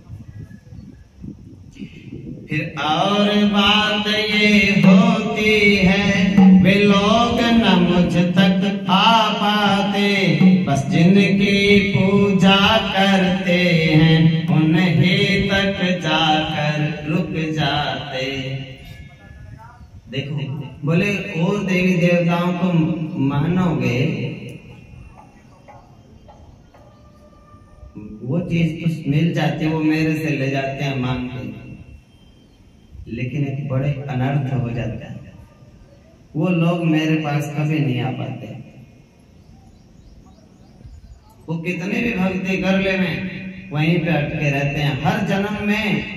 फिर और बात ये होती है वे लोग न मुझ तक आ पाते, बस जिनकी पूजा करते हैं उन्हीं तक जाकर रुक जाते। देखो, बोले और देवी देवताओं को मानोगे, वो चीज कुछ मिल जाती है, वो मेरे से ले जाते हैं मांग के, लेकिन एक बड़े अनर्थ हो जाता है, वो लोग मेरे पास कभी नहीं आ पाते। वो कितने भी भक्ति कर ले में वहीं पे अटके रहते हैं, हर जन्म में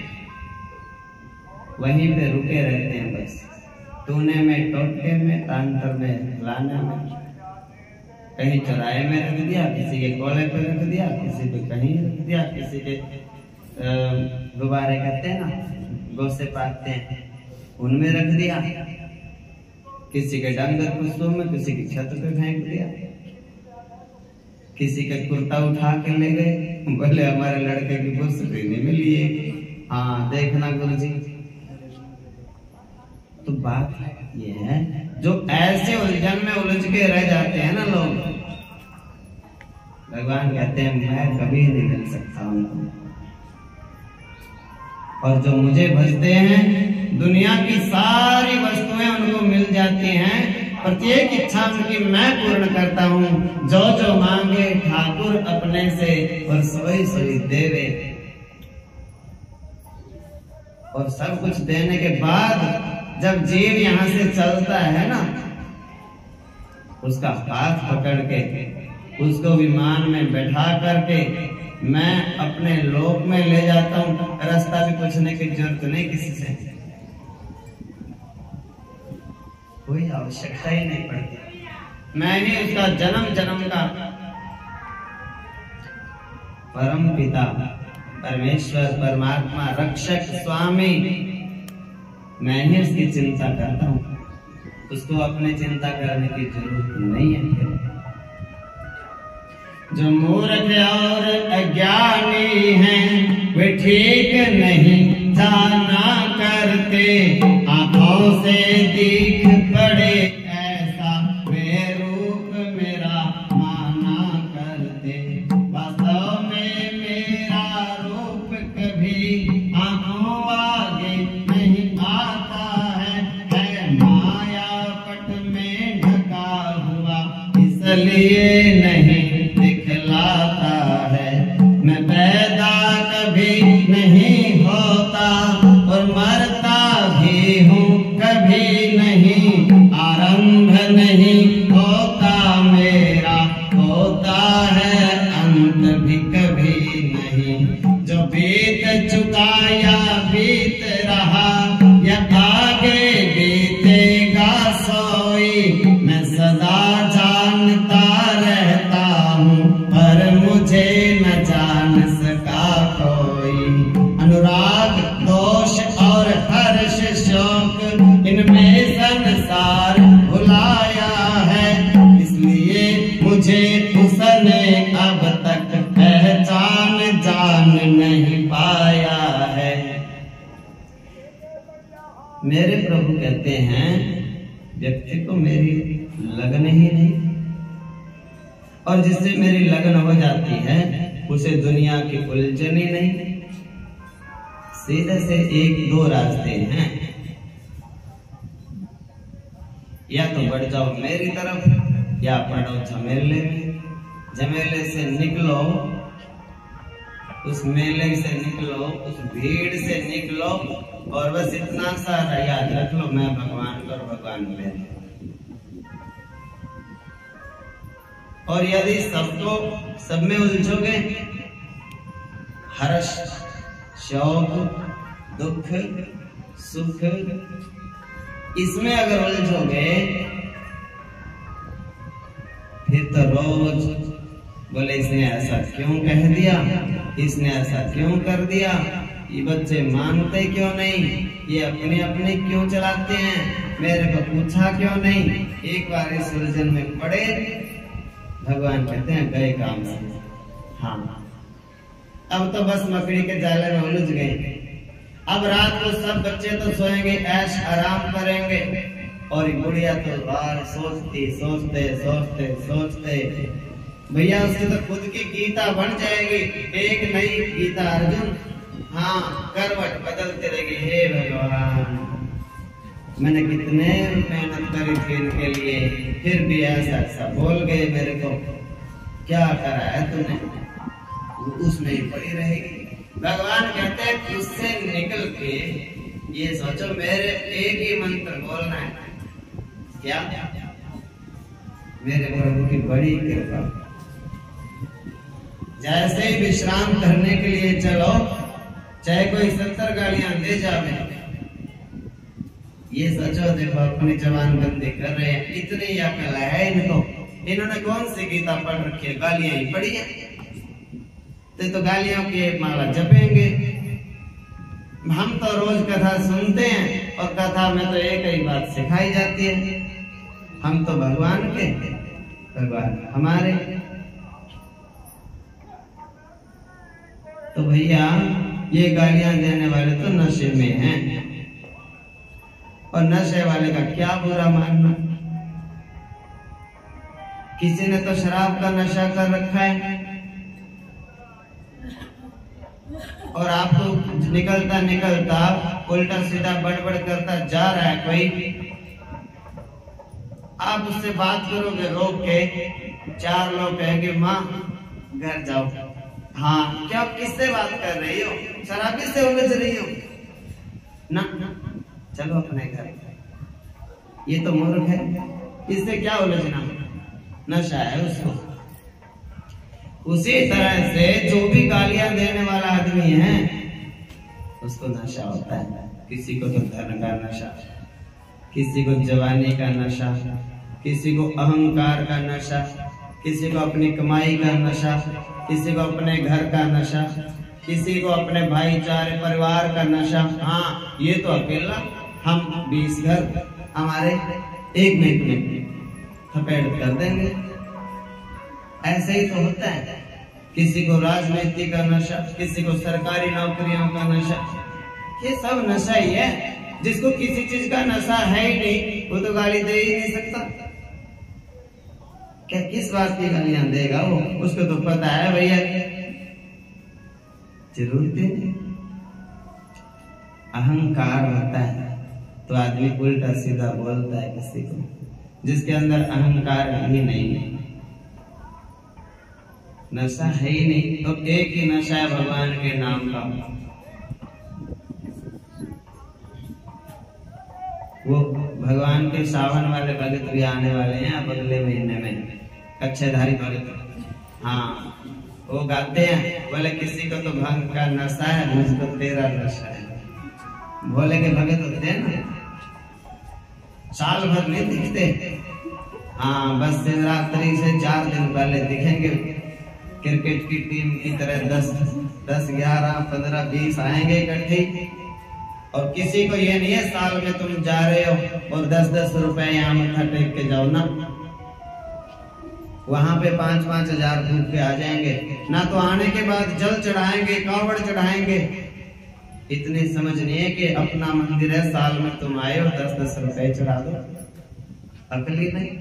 वहीं पे रुके रहते हैं, बस टूने में, टोटके में, तांतर में, लाने में, कहीं चौराहे में रख दिया, किसी के कोले पे रख दिया, किसी पे कहीं रख दिया, किसी के गुब्बारे कहते हैं ना, गोसे पाते हैं, उनमें रख दिया, किसी के डंगर पुष्पों में, किसी की छत पे फेंक दिया, किसी का कुर्ता उठा के ले गए, बोले हमारे लड़के की पुष्पी नहीं मिली है, हाँ देखना गुरु जी। तो बात ये है, जो ऐसे उलझन में उलझ के रह जाते हैं ना लोग, भगवान कहते हैं मैं कभी नहीं मिल सकता उनको, और जो मुझे भजते हैं दुनिया की सारी वस्तुएं उनको मिल जाती हैं, प्रत्येक इच्छा उनकी मैं पूर्ण करता हूँ, जो जो मांगे ठाकुर अपने से और सोई सोई देवे। और सब कुछ देने के बाद जब जीव यहाँ से चलता है ना, उसका हाथ पकड़ के उसको विमान में बैठा करके मैं अपने लोक में ले जाता हूँ, रास्ता भी पूछने की जरूरत नहीं किसी से, कोई आवश्यकता ही नहीं पड़ती, मैं ही उसका जन्म जन्म का परम पिता परमेश्वर परमात्मा रक्षक स्वामी, मैं ही उसकी चिंता करता हूँ, उसको अपने चिंता करने की जरूरत नहीं है। जो मूर्ख और अज्ञानी हैं वे ठीक नहीं जाना करते, आंखों से दिख पड़े ऐसा वे रूप मेरा माना करते, वास्तव में मेरा रूप कभी आंखों आगे नहीं आता है, है माया पट में ढका हुआ इसलिए नहीं दिखलाता है, मैं पैदा कभी नहीं होता और मरता भी हूँ कभी नहीं, आरंभ नहीं होता मेरा, होता है अंत भी कभी नहीं, जो बीत चुका या बीत रहा या आगे बीतेगा सोई, मैं सदा जानता रहता हूँ पर मुझे न जान सका कोई, अनुराग दोष और हर्ष शोक इनमें संसार भुलाया है, इसलिए मुझे उसने अब तक पहचान जान नहीं पाया है। मेरे प्रभु कहते हैं व्यक्ति को मेरी लगन ही नहीं, और जिससे मेरी लगन हो जाती है उसे दुनिया की उलझन ही नहीं। सीधे से एक दो रास्ते हैं, या तो बढ़ जाओ मेरी तरफ या पड़ो झमेले में, झमेले से निकलो, उस मेले से निकलो, उस भीड़ से निकलो, और बस इतना सा याद रख लो मैं भगवान को और भगवान में। और यदि सबको सब में उलझोगे, हर्ष शौक दुख सुख इसमें अगर उलझोगे, फिर तो रोज बोले इसने ऐसा क्यों कह दिया, इसने ऐसा क्यों कर दिया, ये बच्चे मानते क्यों नहीं, ये अपने अपने क्यों चलाते हैं, मेरे को पूछा क्यों नहीं। एक बार इस उलझन में पड़े, भगवान कहते हैं गए काम से। हाँ, अब तो बस मकड़ी के जाले में उलझ गए। अब रात को सब बच्चे तो सोएंगे, ऐश आराम करेंगे, और ये गुड़िया तो बार सोचती सोचते सोचते सोचते भैया उसकी तो खुद की गीता बन जाएगी, एक नई गीता अर्जुन। हाँ, करवट बदलते रहेगी। हे भगवान, मैंने कितने मेहनत करी थी इनके लिए, फिर भी ऐसा ऐसा बोल गए मेरे को, क्या करा है तूने। उसमें ही पड़ी रहेगी। भगवान कहते हैं उससे निकल के ये सोचो, मेरे एक ही मंत्र बोलना है। क्या? मेरे प्रभु की बड़ी कृपा। जैसे ही विश्राम करने के लिए चलो, चाहे कोई सत्तर गालियां दे जावे, ये सोचो देखो अपनी जवान बंदी कर रहे हैं, इतनी अकल है इनको। इन्होंने कौन सी गीता पढ़ रखी है, गालियां ही पढ़ी है। तो, तो गालियों की एक माला जपेंगे। हम तो रोज कथा सुनते हैं और कथा में तो एक ही बात सिखाई जाती है, हम तो भगवान के, भगवान हमारे। तो भैया ये गालियां देने वाले तो नशे में हैं, और नशे वाले का क्या बुरा मानना। किसी ने तो शराब का नशा कर रखा है, और आपको निकलता निकलता उल्टा सीधा बड़बड़ करता जा रहा है कोई, आप उससे बात करोगे रोक के, चार लोग कहेंगे माँ घर जाओ। हाँ, क्या आप किससे बात कर रही हो, शराबी से उलझ रही हो ना, चलो अपने घर। ये तो मूर्ख है, इससे क्या उलझना, नशा है उसको। उसी तरह से जो भी गालियां देने वाला आदमी है उसको नशा होता है। किसी को तो धन का नशा, किसी को जवानी का नशा, किसी को अहंकार का नशा, किसी को अपनी कमाई का नशा, किसी को अपने घर का नशा, किसी को अपने भाईचारे परिवार का नशा। हाँ, ये तो अकेला, हम बीस घर हमारे एक मिनट में थपेड़ कर देंगे। ऐसे ही तो होता है। किसी को राजनीति का नशा, किसी को सरकारी नौकरियों का नशा, ये सब नशा ही है। जिसको किसी चीज का नशा है ही नहीं, वो तो गाली दे ही नहीं सकता। क्या किस बात की गालियां देगा वो, उसको तो पता है भैया जरूर देने। अहंकार होता है तो आदमी उल्टा सीधा बोलता है किसी को। जिसके अंदर अहंकार ही नहीं है, नशा है ही नहीं, तो एक ही नशा है भगवान के नाम का। वो भगवान के सावन वाले भगत भी आने वाले हैं अब अगले महीने में, कच्छेधारी भगत। हाँ, वो गाते हैं, बोले किसी को तो भांग का नशा है, मुझको तेरा नशा है। भोले के भगत होते हैं ना, साल भर नहीं दिखते। हाँ, बस शिवरात्रि से चार दिन पहले दिखेंगे। क्रिकेट की टीम की तरह दस दस ग्यारह पंद्रह बीस आएंगे इकट्ठे। और किसी को ये नहीं है साल में तुम जा रहे हो और दस दस रुपए यहाँ मत्था टेक के जाओ ना, वहां पे पांच पांच हजार फूक के आ जाएंगे ना। तो आने के बाद जल चढ़ाएंगे, कावड़ चढ़ाएंगे। इतनी समझ नहीं है कि अपना मंदिर है, साल में तुम आए हो दस दस रुपए चढ़ा दो, अकली नहीं।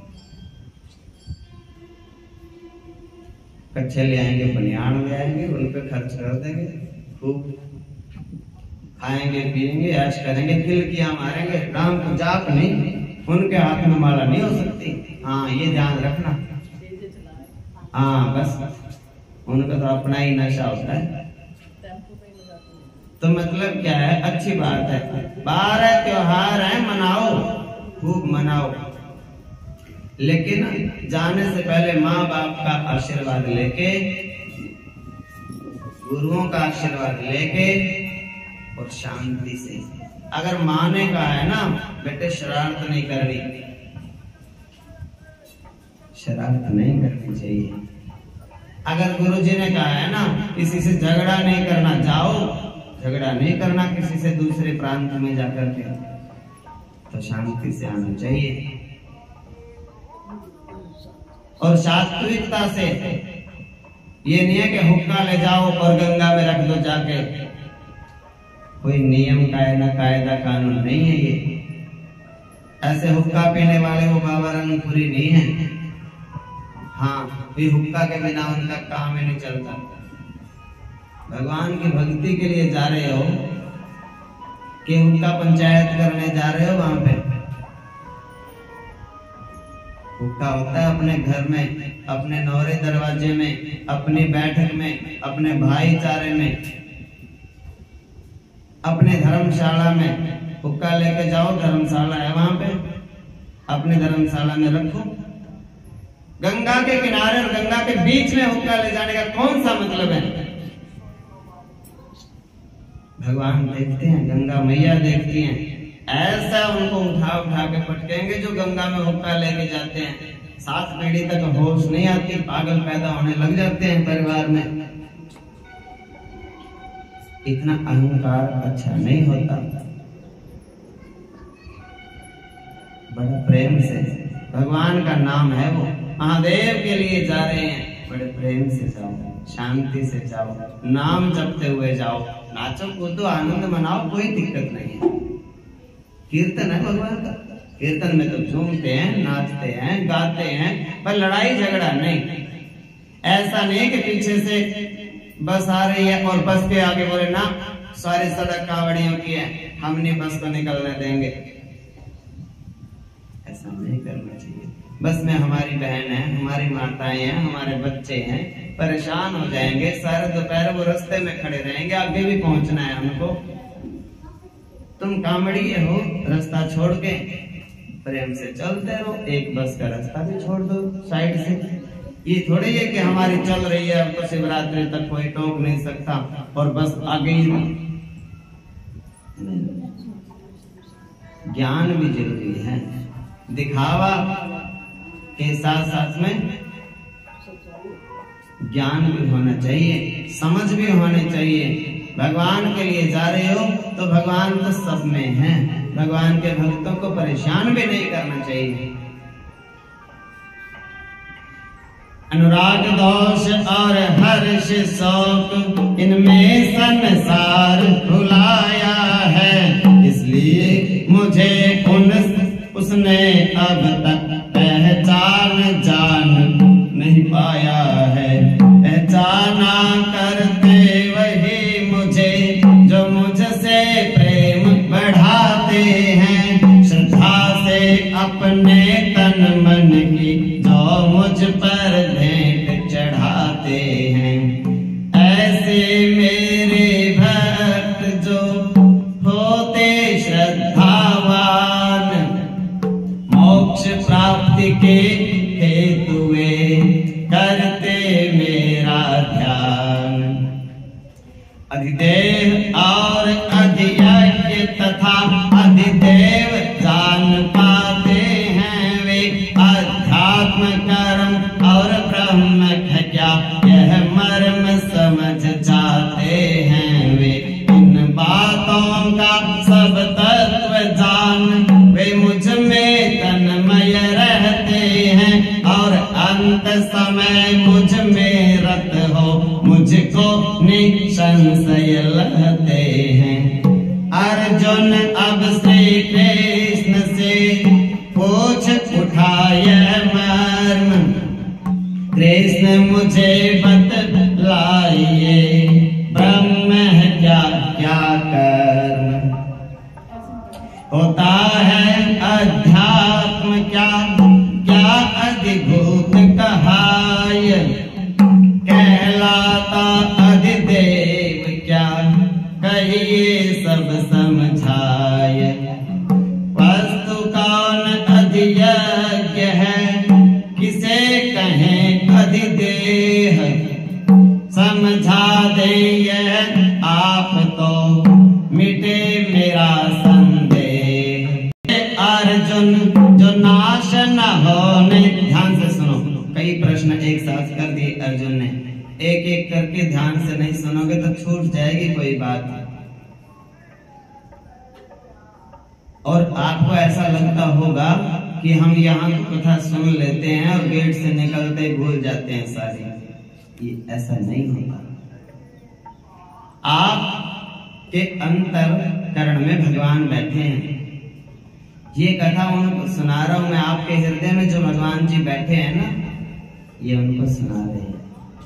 कच्चे ले आएंगे, बनियान ले आएंगे, उन पे खर्च कर देंगे, खूब खाएंगे पिएंगे, ऐश करेंगे, खिलकियां मारेंगे। राम को जाप नहीं, उनके हाथ में माला नहीं हो सकती। हाँ, ये ध्यान रखना। हाँ, बस उनका तो अपना ही नशा होता है। तो मतलब क्या है, अच्छी बात है, बारह त्योहार है, मनाओ, खूब मनाओ, लेकिन जाने से पहले माँ बाप का आशीर्वाद लेके, गुरुओं का आशीर्वाद लेके और शांति से। अगर माने का है ना बेटे, शरारत नहीं करनी, शरारत नहीं करनी चाहिए। अगर गुरुजी ने कहा है ना किसी से झगड़ा नहीं करना, जाओ झगड़ा नहीं करना किसी से दूसरे प्रांत में जाकर के, तो शांति से आना चाहिए और सात्विकता से। ये नहीं है कि हुक्का ले जाओ और गंगा में रख दो जाके, कोई नियम कायदा कायदा कानून नहीं है ये। ऐसे हुक्का पीने वाले वो बाबा रंगपुरी नहीं है। हाँ, भी हुक्का के बिना उनका काम ही नहीं चलता। भगवान की भक्ति के लिए जा रहे हो कि हुक्का पंचायत करने जा रहे हो? वहां पे हुक्का होता है अपने घर में, अपने नौरे दरवाजे में, अपनी बैठक में, अपने भाईचारे में, अपने धर्मशाला में। हुक्का लेके जाओ, धर्मशाला है वहां पे, अपने धर्मशाला में रखो। गंगा के किनारे और गंगा के बीच में हुक्का ले जाने का कौन सा मतलब है? भगवान देखते हैं, गंगा मैया देखती हैं, ऐसा उनको उठा उठा के पटकेंगे जो गंगा में हुक्का लेके जाते हैं। सात पीढ़ी तक होश नहीं आती, पागल पैदा होने लग जाते हैं परिवार में। इतना अहंकार अच्छा नहीं होता। बड़ा प्रेम से, भगवान का नाम है वो, महादेव के लिए जा रहे हैं, बड़े प्रेम से जाओ, शांति से जाओ, नाम जपते हुए जाओ, नाचो कूदो, आनंद मनाओ, कोई दिक्कत नहीं है। कीर्तन है भगवान का, कीर्तन में तो झूमते हैं, नाचते हैं, गाते हैं, पर लड़ाई झगड़ा नहीं। ऐसा नहीं कि पीछे से बस आ रही है और बस के आगे बोले ना सारी सड़क कावड़ियों की है, हम नहीं बस को निकलने देंगे। ऐसा नहीं करना चाहिए। बस में हमारी बहन है, हमारी माताएं हैं, हमारे बच्चे हैं, परेशान हो जाएंगे, सारे दोपहर वो रास्ते में खड़े रहेंगे, आगे भी पहुंचना है हमको। तुम कामड़ी हो, रास्ता छोड़ के प्रेम से चलते रहो, एक बस का रास्ता भी छोड़ दो साइड से। ये थोड़ी है कि हमारी चल रही है, अब तो शिवरात्रि तक कोई टोक नहीं सकता और बस आगे ही। ज्ञान भी जरूरी है, दिखावा के साथ साथ में ज्ञान भी होना चाहिए, समझ भी होनी चाहिए। भगवान के लिए जा रहे हो तो भगवान तो सब में है, भगवान के भक्तों को परेशान भी नहीं करना चाहिए। अनुराग दोष और हर्ष शौक इनमें संसार भुलाया है, इसलिए मुझे उन उसने अब तक पहचान जान नहीं पाया है। पहचाना करते वही मुझे जो मुझसे प्रेम बढ़ाते हैं, श्रद्धा से अपने तन मन की जो मुझ पर भेंट चढ़ाते हैं। ऐसे मेरे भक्त जो होते श्रद्धावान, मोक्ष प्राप्ति के हेतुए करते मेरा ध्यान। अधिदेव और अधियज्ञ तथा अधिदेव जान पाते हैं वे, अध्यात्म कर्म और ब्रह्म क्या यह मर्म समझ जाते हैं वे। इन बातों का सब तत्व जान वे मुझ में तन्मय रहते हैं, और अंत समय मुझ में रत हो मुझको निसंशय लगते हैं। अर्जुन अब श्री कृष्ण से पूछ उठाए मर्म, कृष्ण मुझे बतलाइए ब्रह्म है क्या क्या कर्म। होता है अध्यात्म क्या क्या अधिभूत कहाय, कहलाता अधिदेव क्या कहिए सब समझाए। वस्तु कौन अधियज्ञ है किसे कहें अधिदेह, समझा दे यह आप तो मिटे मेरा संदेह। अर्जुन जो नाश न होने, ध्यान से सुनो, कई प्रश्न एक साथ कर दिए अर्जुन ने, एक एक करके ध्यान से नहीं सुनोगे तो छूट जाएगी कोई बात। और आपको ऐसा लगता होगा कि हम यहाँ की कथा सुन लेते हैं और गेट से निकलते ही भूल जाते हैं सारी। ये ऐसा नहीं होता। आपके अंतःकरण में भगवान बैठे हैं। ये कथा उनको सुना रहा हूं मैं, आपके हृदय में जो भगवान जी बैठे हैं ना, ये उनको सुना रहे हैं।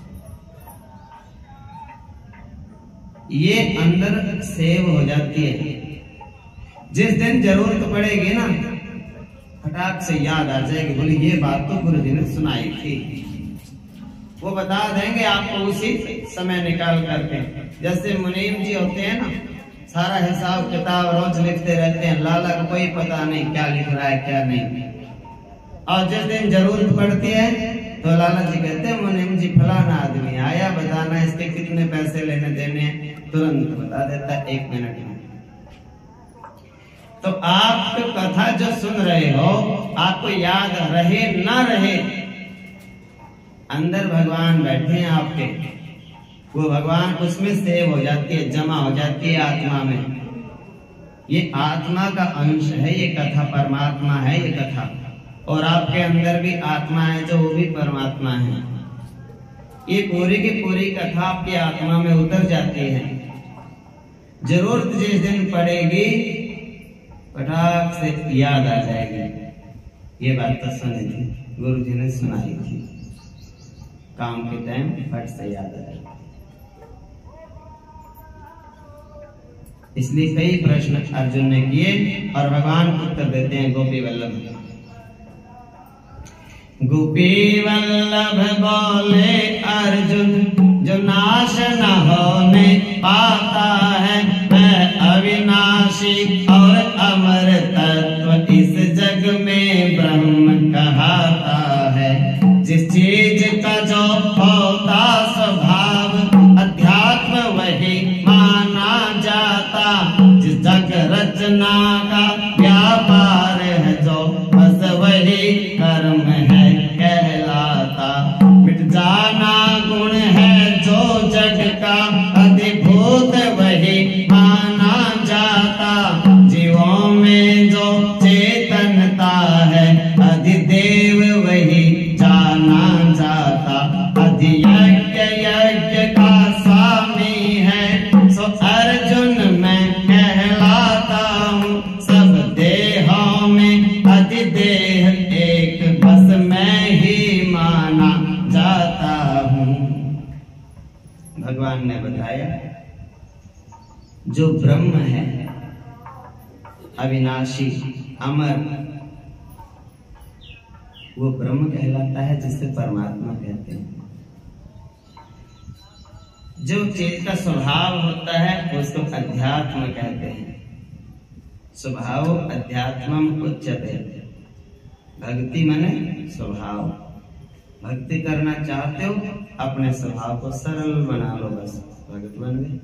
ये अंदर सेव हो जाती है। जिस दिन जरूरत पड़ेगी ना, फटाक से याद आ जाएगी, बोले ये बात तो गुरु जी ने सुनाई थी। वो बता देंगे आपको उसी समय निकाल करके। जैसे मुनीम जी होते हैं ना, सारा हिसाब किताब रोज लिखते रहते हैं, लाला को कोई पता नहीं क्या लिख रहा है क्या नहीं। और जिस दिन जरूरत पड़ती है तो लाला जी कहते हैं मुनीम जी फलाना आदमी आया, बताना इसके कितने पैसे लेने देने हैं, तुरंत बता देता है एक मिनट में। तो आप कथा जो सुन रहे हो, आपको याद रहे ना रहे, अंदर भगवान बैठे हैं आपके, वो भगवान उसमें सेव हो जाती है, जमा हो जाती है आत्मा में। ये आत्मा का अंश है ये कथा, परमात्मा है ये कथा। और आपके अंदर भी आत्मा है जो, वो भी परमात्मा है। ये पूरी की पूरी कथा आपकी आत्मा में उतर जाती है। जरूरत जिस दिन पड़ेगी फटाक से याद आ जाएगी। ये बात तो सुनी थी, गुरु जी ने सुनाई थी। काम के टाइम फट से याद आ जाएगी। इसलिए कई प्रश्न अर्जुन ने किए और भगवान उत्तर देते हैं गोपी वल्लभ। गोपी वल्लभ बोले अर्जुन, जो नाश न होने पाता है मैं अविनाशी और अमर तत्व, इस जग में ब्रह्म कहाता है। जिस चीज का जो होता स्वभाव, अध्यात्म वही माना जाता। जिस जग रचना का व्यापार है जो, बस वही कर्म है कहलाता। मिट जाना गुण है जो जग का, अधिभूत वही माना जाता। जीवों में जो चेतनता है, अधिदेव वही जाना जाता। अधियज्ञ यज्ञ का स्वामी है, सो अर्जुन मैं कहलाता हूँ। सब देहों में अधिदेह एक, बस मैं ही माना जाता हूँ। भगवान ने बताया जो ब्रह्म है, अविनाशी अमर, वो ब्रह्म कहलाता है, जिसे परमात्मा कहते हैं। जो चीज का स्वभाव होता है उसको अध्यात्म कहते हैं। स्वभाव अध्यात्मम उच्यते। भक्ति माने स्वभाव। भक्ति करना चाहते हो, अपने स्वभाव को सरल बना लो, बस भगत बन गए।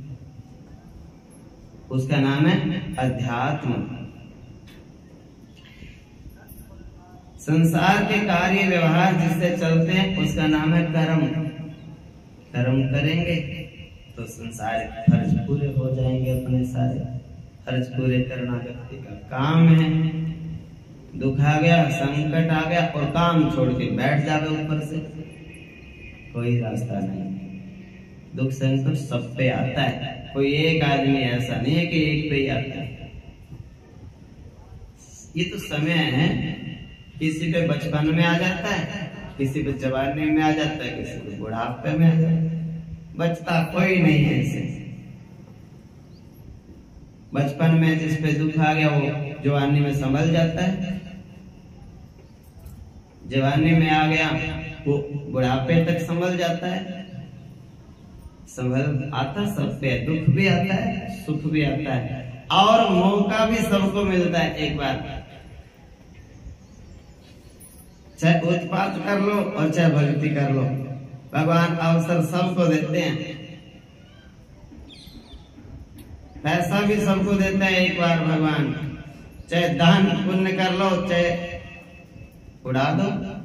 उसका नाम है अध्यात्म। संसार के कार्य व्यवहार जिससे चलते हैं उसका नाम है कर्म। कर्म करेंगे तो संसार के फर्ज पूरे हो जाएंगे। अपने सारे फर्ज पूरे करना व्यक्ति का काम है। दुख आ गया, संकट आ गया और काम छोड़ के बैठ जावे ऊपर से, कोई रास्ता नहीं। दुख संकट सब पे आता है, कोई एक आदमी ऐसा नहीं है कि एक पे ही आता है। ये तो समय है, किसी पे बचपन में आ जाता है, किसी पे जवानी में आ जाता है, किसी पे बुढ़ापे में आ जाता है। बचता कोई नहीं है इसे। बचपन में जिस पे दुख आ गया वो जवानी में संभल जाता है, जवानी में आ गया वो बुढ़ापे तक संभल जाता है। संभल आता सब पे, दुख भी आता है, सुख भी आता है, और मौका भी सबको मिलता है एक बार। चाहे उत्पात कर लो और चाहे भक्ति कर लो, भगवान अवसर सबको देते हैं। पैसा भी सबको देता है एक बार भगवान। चाहे दान पुण्य कर लो, चाहे उड़ा दो,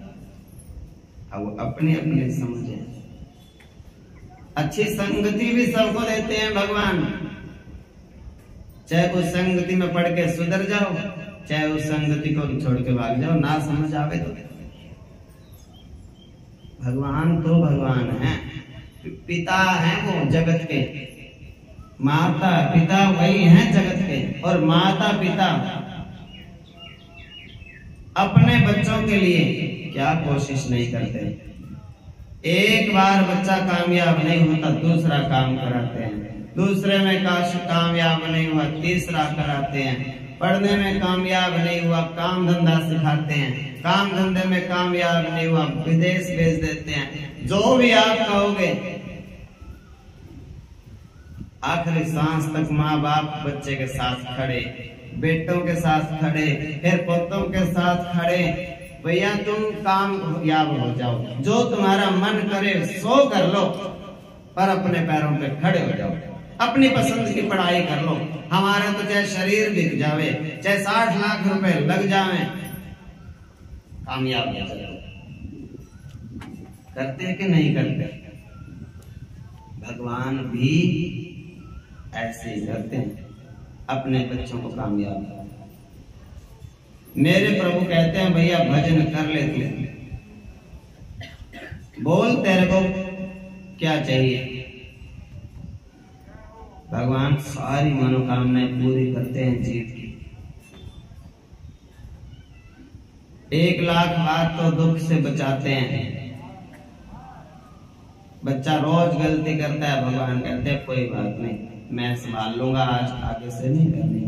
अब अपनी अपनी समझ है। अच्छी संगति भी सबको देते हैं भगवान। चाहे उस संगति में पढ़ के सुधर जाओ, चाहे उस संगति को छोड़ के भाग जाओ, ना समझ आवे तो। भगवान तो भगवान है, पिता है वो जगत के, माता पिता वही है जगत के। और माता पिता अपने बच्चों के लिए क्या कोशिश नहीं करते। एक बार बच्चा कामयाब नहीं होता दूसरा काम कराते हैं, दूसरे में कामयाब नहीं हुआ तीसरा कराते हैं, पढ़ने में कामयाब नहीं हुआ काम धंधा सिखाते हैं, काम धंधे में कामयाब नहीं हुआ विदेश भेज देते हैं। जो भी आप कहोगे, आखिरी सांस तक माँ बाप बच्चे के साथ खड़े, बेटों के साथ खड़े, फिर पोतों के साथ खड़े। भैया तुम कामयाब हो जाओ, जो तुम्हारा मन करे सो कर लो, पर अपने पैरों पे खड़े हो जाओ, अपनी पसंद की पढ़ाई कर लो। हमारा तो चाहे शरीर बिक जावे, चाहे साठ लाख रुपए लग जावे, कामयाब हो जाओ। करते हैं कि नहीं करते? भगवान भी ऐसे ही करते हैं अपने बच्चों को कामयाब। मेरे प्रभु कहते हैं भैया भजन कर ले तू, बोल तेरे को क्या चाहिए। भगवान सारी मनोकामनाएं पूरी करते हैं जीव की। एक लाख बात तो दुख से बचाते हैं। बच्चा रोज गलती करता है, भगवान कहते हैं कोई बात नहीं, मैं संभाल लूंगा, आज आगे से नहीं करनी।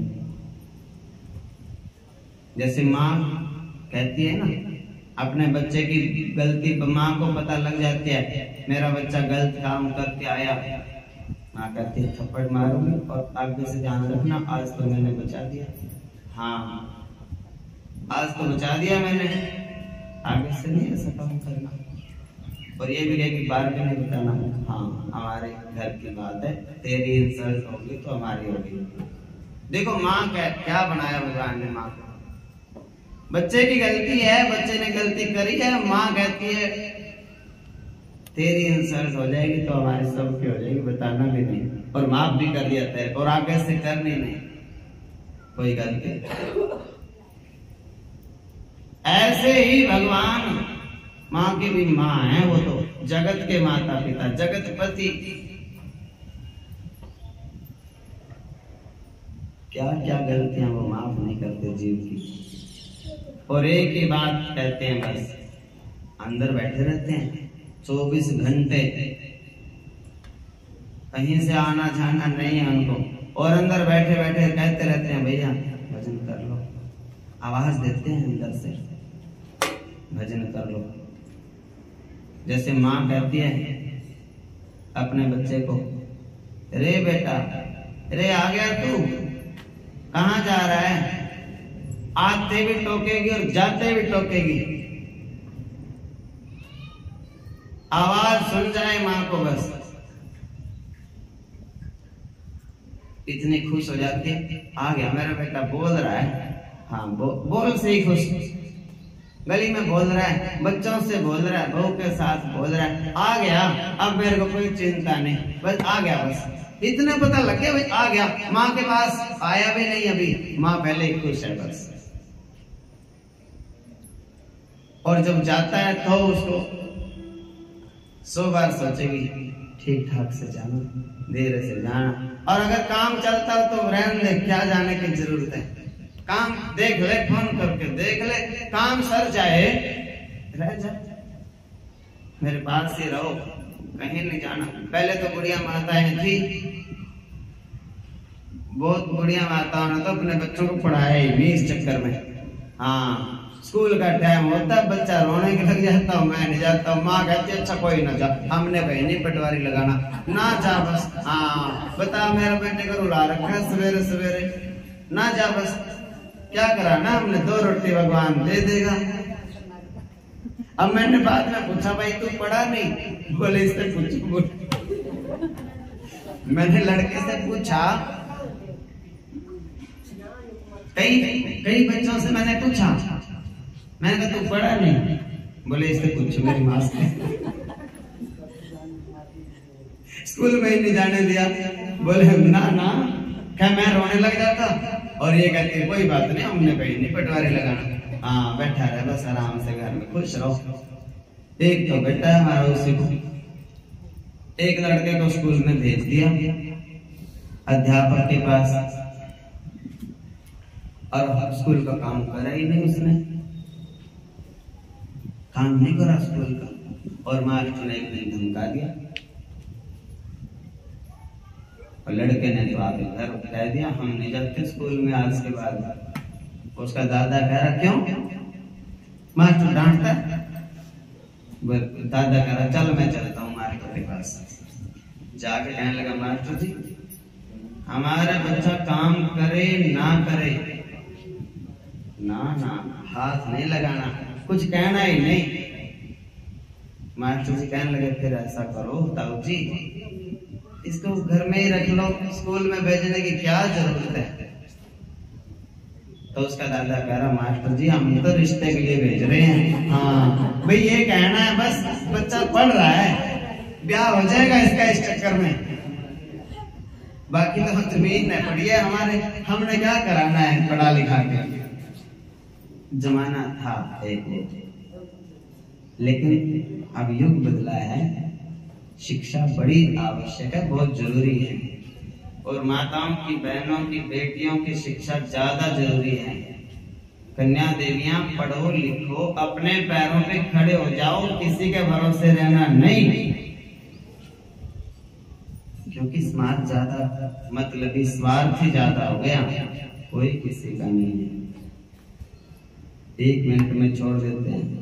जैसे माँ कहती है ना, अपने बच्चे की गलती माँ को पता लग जाती है, मेरा बच्चा गलत काम करके आया, माँ कहती है थप्पड़ मारूंगी और आगे से ध्यान रखना, आज तो मैंने बचा दिया। हाँ आज तो बचा दिया मैंने, आगे से नहीं ऐसा काम करना। और ये भी है कि बार भी नहीं बताना, हाँ हमारे घर की बात है, तेरी इंसल्ट होगी तो हमारी होगी। देखो माँ क्या क्या बनाया भगवान ने माँ को। बच्चे की गलती है, बच्चे ने गलती करी है, माँ कहती है तेरी इंसल्ट हो जाएगी तो हमारी सबकी हो जाएगी, बताना भी नहीं, और माफ भी कर दिया तेरे, और आगे से करनी नहीं कोई गलती। ऐसे ही भगवान माँ की भी माँ है, वो तो जगत के माता पिता, जगत पति। क्या क्या गलतियां वो माफ नहीं करते जीव की। और एक ही बात कहते हैं, बस अंदर बैठे रहते हैं चौबीस घंटे, कहीं से आना जाना नहीं है उनको, और अंदर बैठे बैठे कहते रहते हैं भैया भजन कर लो, आवाज देते हैं अंदर से भजन कर लो। जैसे माँ कहती है अपने बच्चे को, रे बेटा, रे आ गया तू, कहाँ जा रहा है? आते भी टोकेगी और जाते भी टोकेगी, आवाज सुन जाए माँ को बस, इतनी खुश हो जाती है। आ गया मेरा बेटा, बोल रहा है, हाँ बो, बोल से ही खुश, गली में बोल रहा है, बच्चों से बोल रहा है, बहू के साथ बोल रहा है, आ गया, अब मेरे को कोई चिंता नहीं, बस आ गया, बस इतना पता लग गया भाई आ गया। माँ के पास आया भी नहीं अभी, माँ पहले ही खुश है बस। और जब जाता है तो उसको सौ बार सोचेगी ठीक ठाक से जाना, धीरे से जाना, और अगर काम चलता हो तो रहने दे, क्या जाने की जरूरत है, काम देख ले, फोन करके देख ले, काम सर जाए रह जाए, मेरे पास ही रहो, कहीं नहीं जाना। पहले तो बुढ़िया माताएं थी, बहुत बुढ़िया माताओं ने तो अपने बच्चों को पढ़ाया ही नहीं इस चक्कर में। हाँ स्कूल का टाइम होता है, बच्चा रोने के लग जाता हूँ, मैं नहीं जाता हूँ, माँ कहती है अच्छा कोई ना जा, हमने भाई नहीं पटवारी लगाना, ना जा बस। हाँ बता मेरे बेटे को रुला रखा है सवेरे सवेरे, ना जा बस, क्या कराना, हमने दो रोटी भगवान दे देगा। अब मैंने बाद में पूछा भाई तू पढ़ा नहीं? बोले इससे पूछो। मैंने लड़के से पूछा, कई कई बच्चों से मैंने पूछा, मैंने कहा तू पढ़ा नहीं? बोले इससे पूछो मेरी माँ से, स्कूल में ही नहीं जाने दिया। बोले ना ना क्या मैं रोने लग जाता और ये कहती है कोई बात नहीं, हमने कहीं नहीं पटवारी लगाना, हाँ बैठा रहे बस आराम से घर में खुश रहो। एक तो बेटा है हमारा उसी को, एक लड़के को स्कूल में भेज दिया अध्यापक के पास, और स्कूल का काम करा ही नहीं उसने, काम नहीं करा स्कूल का, और मास्टर ने एक दिन धमका दिया और लड़के ने तो आगे घर कह दिया हम नहीं जाते स्कूल में आज के बाद। उसका दादा कह रहा क्यों? मास्टर डांटता, दादा कह रहा चल मैं चलता हूँ मास्टर के पास। जाके कहने लगा मास्टर जी हमारा बच्चा काम करे ना करे, ना ना हाथ नहीं लगाना, कुछ कहना ही नहीं। मास्टर जी कहने लगे फिर ऐसा करो ताऊ जी इसको घर में ही रख लो, स्कूल में भेजने की क्या जरूरत है। तो उसका दादा कह रहा मास्टर जी हम तो रिश्ते के लिए भेज रहे हैं, हाँ भाई ये कहना है बस बच्चा पढ़ रहा है, ब्याह हो जाएगा इसका इस चक्कर में, बाकी तो जमीन है पड़ी है हमारे, हमने क्या कराना है पढ़ा लिखा के। जमाना था एक, लेकिन अब युग बदला है, शिक्षा बड़ी आवश्यक है, बहुत जरूरी है, और माताओं की बहनों की बेटियों की शिक्षा ज्यादा जरूरी है। कन्या देवियां पढ़ो लिखो, अपने पैरों पे खड़े हो जाओ, किसी के भरोसे रहना नहीं, क्योंकि स्मार्ट ज्यादा मतलबी स्वार्थी ज्यादा हो गया, कोई किसी का नहीं है। एक मिनट में छोड़ देते हैं।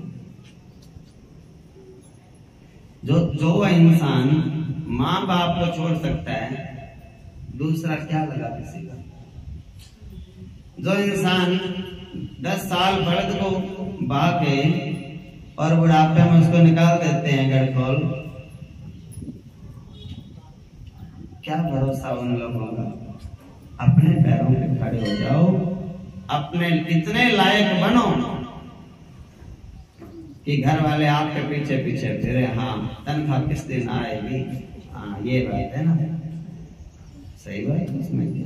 जो जो इंसान माँ बाप को छोड़ सकता है दूसरा क्या लगा किसी का। जो इंसान दस साल बड़द को बहा के और बुढ़ापे में उसको निकाल देते हैं गड़खोल, क्या भरोसा उन लोगों का। अपने पैरों पे खड़े हो जाओ, अपने इतने लायक बनो कि घर वाले आपके पीछे पीछे फिरे, हाँ तनख्वाह किस दिन आएगी, हाँ ये बात है ना, सही बात उसमें क्या।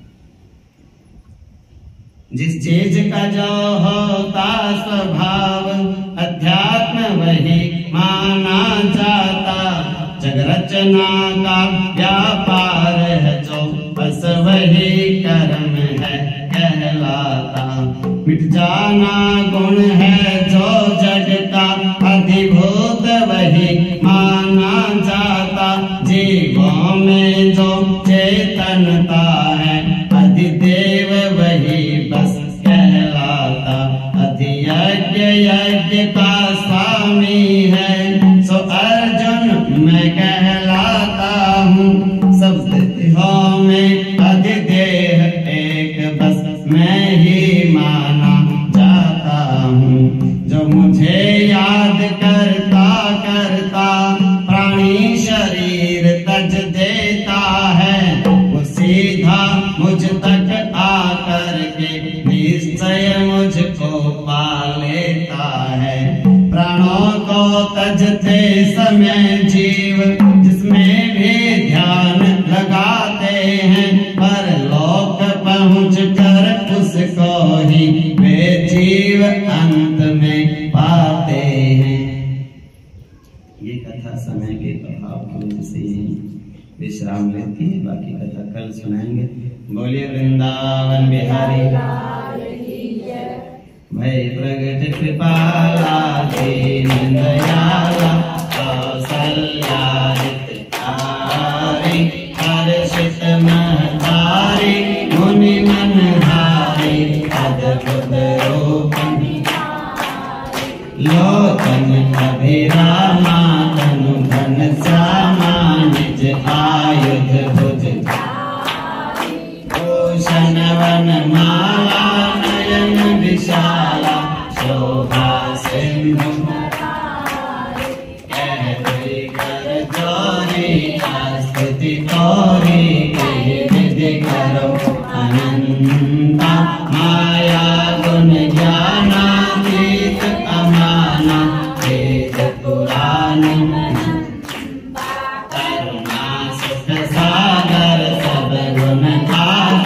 जिस चीज का जो होता स्वभाव अध्यात्म वही माना जाता, जग रचना का व्यापार है जो बस वही कर्म है कहलाता। मिट जाना गुण है जो जग का अधिभूत वही माना जाता। जीवों में जो चेतनता है अधिदेव वही बस कहलाता। अधियज्ञ यज्ञ का स्वामी है सो अर्जुन मैं कहलाता हूँ। सब देहों में अधिदेह एक बस मैं ही माना जाता हूँ। जो मुझे याद करता करता प्राणी शरीर तज देता है, वो सीधा मुझ तक आकर के निश्चय मुझको पा लेता है। प्राणों को तजते समय जीव जिसमें भी ध्यान लगाते हैं, पर लोक पहुँच कर उसको ही वे जीव अंत में पाते हैं। ये कथा समय के प्रभाव की वजह से विश्राम लेती है, बाकी कथा कल सुनाएंगे। बोलिए वृंदावन बिहारी भय प्रगट कृपाला दीन दयाला कौसल्या हितकारी हर्षित महतारी मुनि मनहारी अद्भुत रूप लोचन अभिरामा तनु धन श्यामा निज आयुध भुज भूषण वन माला नयन विशाला शोभा सिंधु कर जोरी स्तुति तोरी विधि करो अनंता। माया गुण ज्ञानातीत अमाना वेद पुराण करुणा सुख सागर सब गुण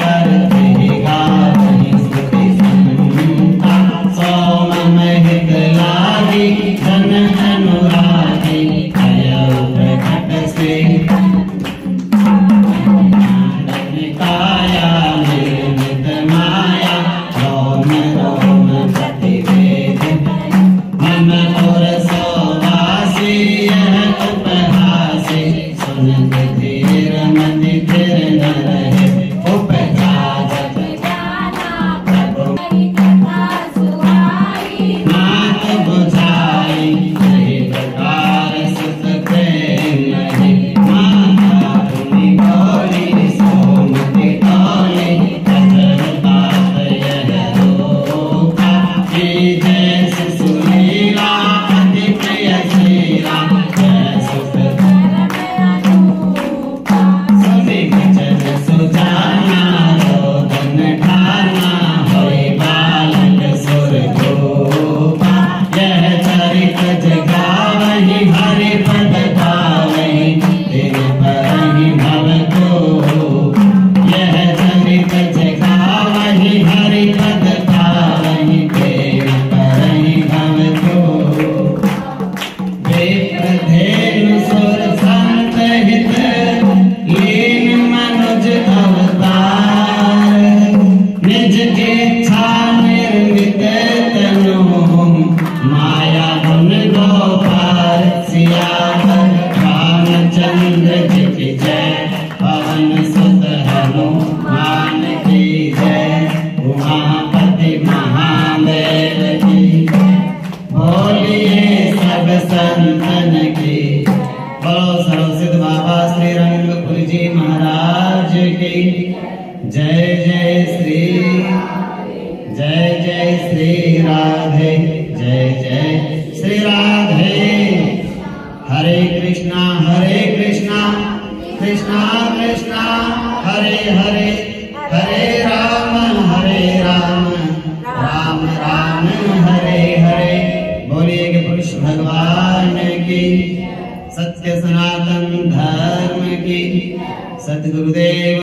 जय श्री राधे। हरे कृष्णा हरे कृष्णा कृष्णा कृष्णा हरे हरे, हरे राम हरे राम राम राम हरे हरे। बोलिए कि पुरुष भगवान की, सत्य सनातन धर्म की, सतगुरुदेव